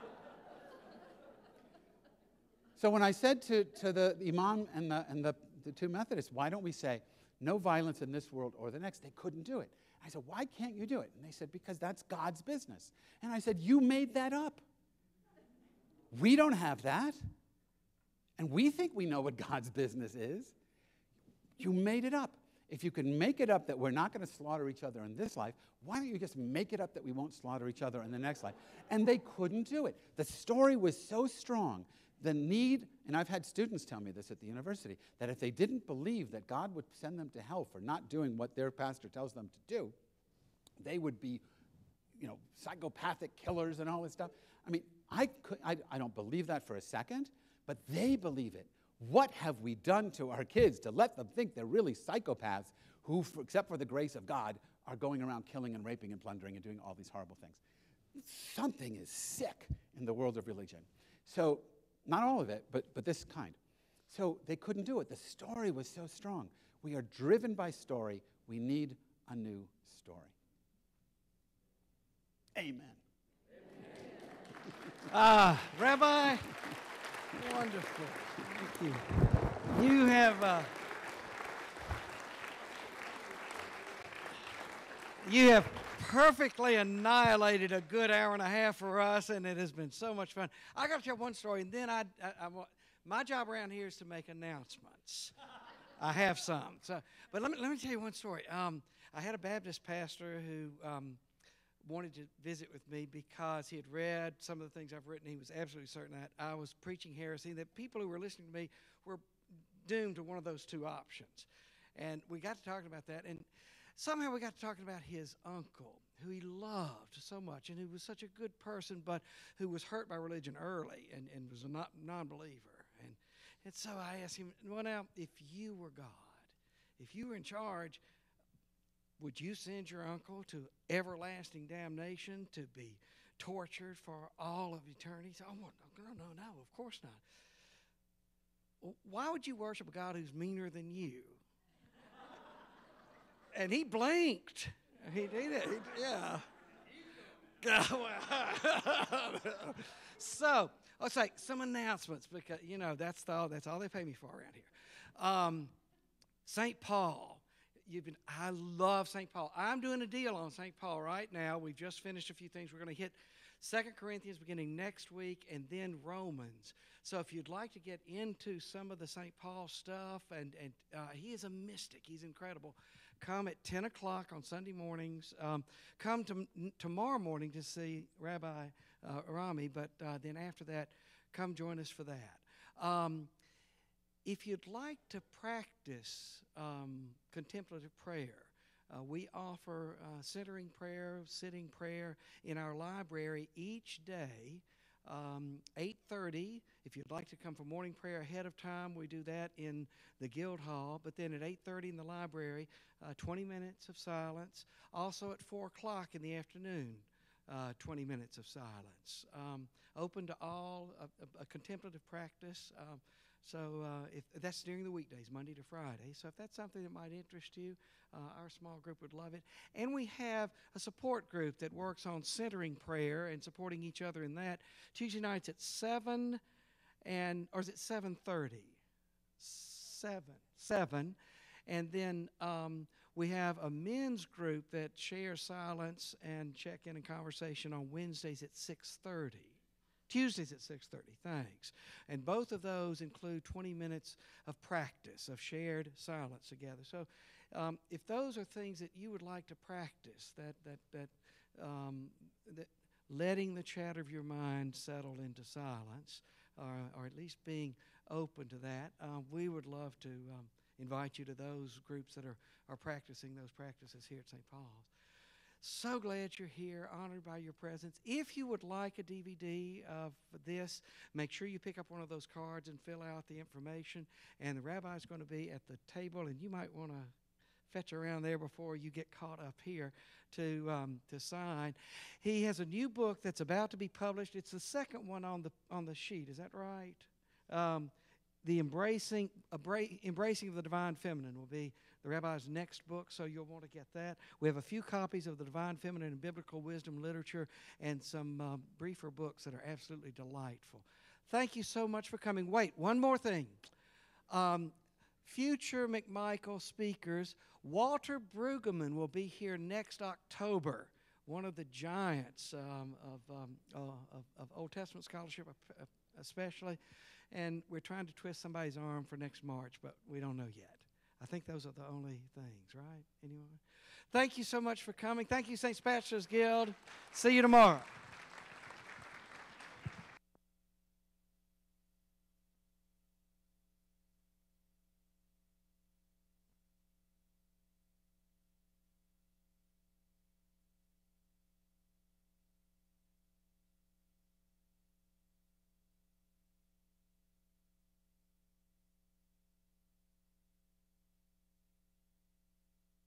C: So when I said to, to the imam and, the, and the, the two Methodists, why don't we say, no violence in this world or the next? They couldn't do it. I said, why can't you do it? And they said, because that's God's business. And I said, you made that up. We don't have that. And we think we know what God's business is. You made it up. If you can make it up that we're not going to slaughter each other in this life, why don't you just make it up that we won't slaughter each other in the next life? And they couldn't do it. The story was so strong. The need, and I've had students tell me this at the university, that if they didn't believe that God would send them to hell for not doing what their pastor tells them to do, they would be, you know, psychopathic killers and all this stuff. I mean, I, could, I, I don't believe that for a second, but they believe it. What have we done to our kids to let them think they're really psychopaths who, for, except for the grace of God, are going around killing and raping and plundering and doing all these horrible things? Something is sick in the world of religion. So, not all of it, but, but this kind. So they couldn't do it. The story was so strong. We are driven by story. We need a new story. Amen.
A: Ah, Rabbi, wonderful. Thank you. You have uh, you have perfectly annihilated a good hour and a half for us, and it has been so much fun. I got to tell one story, and then I, I, I want my job around here is to make announcements. I have some, so but let me let me tell you one story. Um, I had a Baptist pastor who um, wanted to visit with me because he had read some of the things I've written. He was absolutely certain that I was preaching heresy, that people who were listening to me were doomed to one of those two options. And we got to talking about that, and somehow we got to talking about his uncle, who he loved so much, and who was such a good person, but who was hurt by religion early and, and was a not, non-believer. And, and so I asked him, well, now, if you were God, if you were in charge, would you send your uncle to everlasting damnation to be tortured for all of eternity? He said, oh, no, no, no, no, of course not. Well, why would you worship a God who's meaner than you? And he blinked. He did it. He, yeah. So let's say some announcements, because you know that's the, all that's all they pay me for around here. Um, Saint Paul. You've been. I love Saint Paul. I'm doing a deal on Saint Paul right now. We've just finished a few things. We're going to hit Second Corinthians beginning next week, and then Romans. So if you'd like to get into some of the Saint Paul stuff, and and uh, he is a mystic. He's incredible. Come at ten o'clock on Sunday mornings. Um, come to, tomorrow morning to see Rabbi uh, Rami, but uh, then after that, come join us for that. Um, if you'd like to practice um, contemplative prayer, uh, we offer uh, centering prayer, sitting prayer in our library each day. Um, eight thirty, if you'd like to come for morning prayer ahead of time, we do that in the Guild Hall. But then at eight thirty in the library, uh, twenty minutes of silence. Also at four o'clock in the afternoon, uh, twenty minutes of silence. Um, open to all, a, a, a contemplative practice. Um, so uh, if that's during the weekdays, Monday to Friday. So if that's something that might interest you, uh, our small group would love it. And we have a support group that works on centering prayer and supporting each other in that. Tuesday nights at seven, and or is it seven thirty? Seven, seven, and then um, we have a men's group that shares silence and check-in and conversation on Wednesdays at six thirty. Tuesdays at six thirty, thanks. And both of those include twenty minutes of practice, of shared silence together. So um, if those are things that you would like to practice, that, that, that, um, that letting the chatter of your mind settle into silence, or, or at least being open to that. Uh, we would love to um, invite you to those groups that are, are practicing those practices here at Saint Paul's. So glad you're here, honored by your presence. If you would like a D V D of this, make sure you pick up one of those cards and fill out the information. And the rabbi's going to be at the table, and you might want to fetch around there before you get caught up here to um, to sign. He has a new book that's about to be published. It's the second one on the on the sheet. Is that right? Um, the embracing Embra- embracing of the divine feminine will be the rabbi's next book, so you'll want to get that. We have a few copies of the Divine Feminine and Biblical Wisdom Literature and some um, briefer books that are absolutely delightful. Thank you so much for coming. Wait, one more thing. Um, future McMichael speakers, Walter Brueggemann will be here next October, one of the giants um, of, um, uh, of, of Old Testament scholarship especially, and we're trying to twist somebody's arm for next March, but we don't know yet. I think those are the only things, right? Anyone? Thank you so much for coming. Thank you, Saint Bachelor's Guild. See you tomorrow.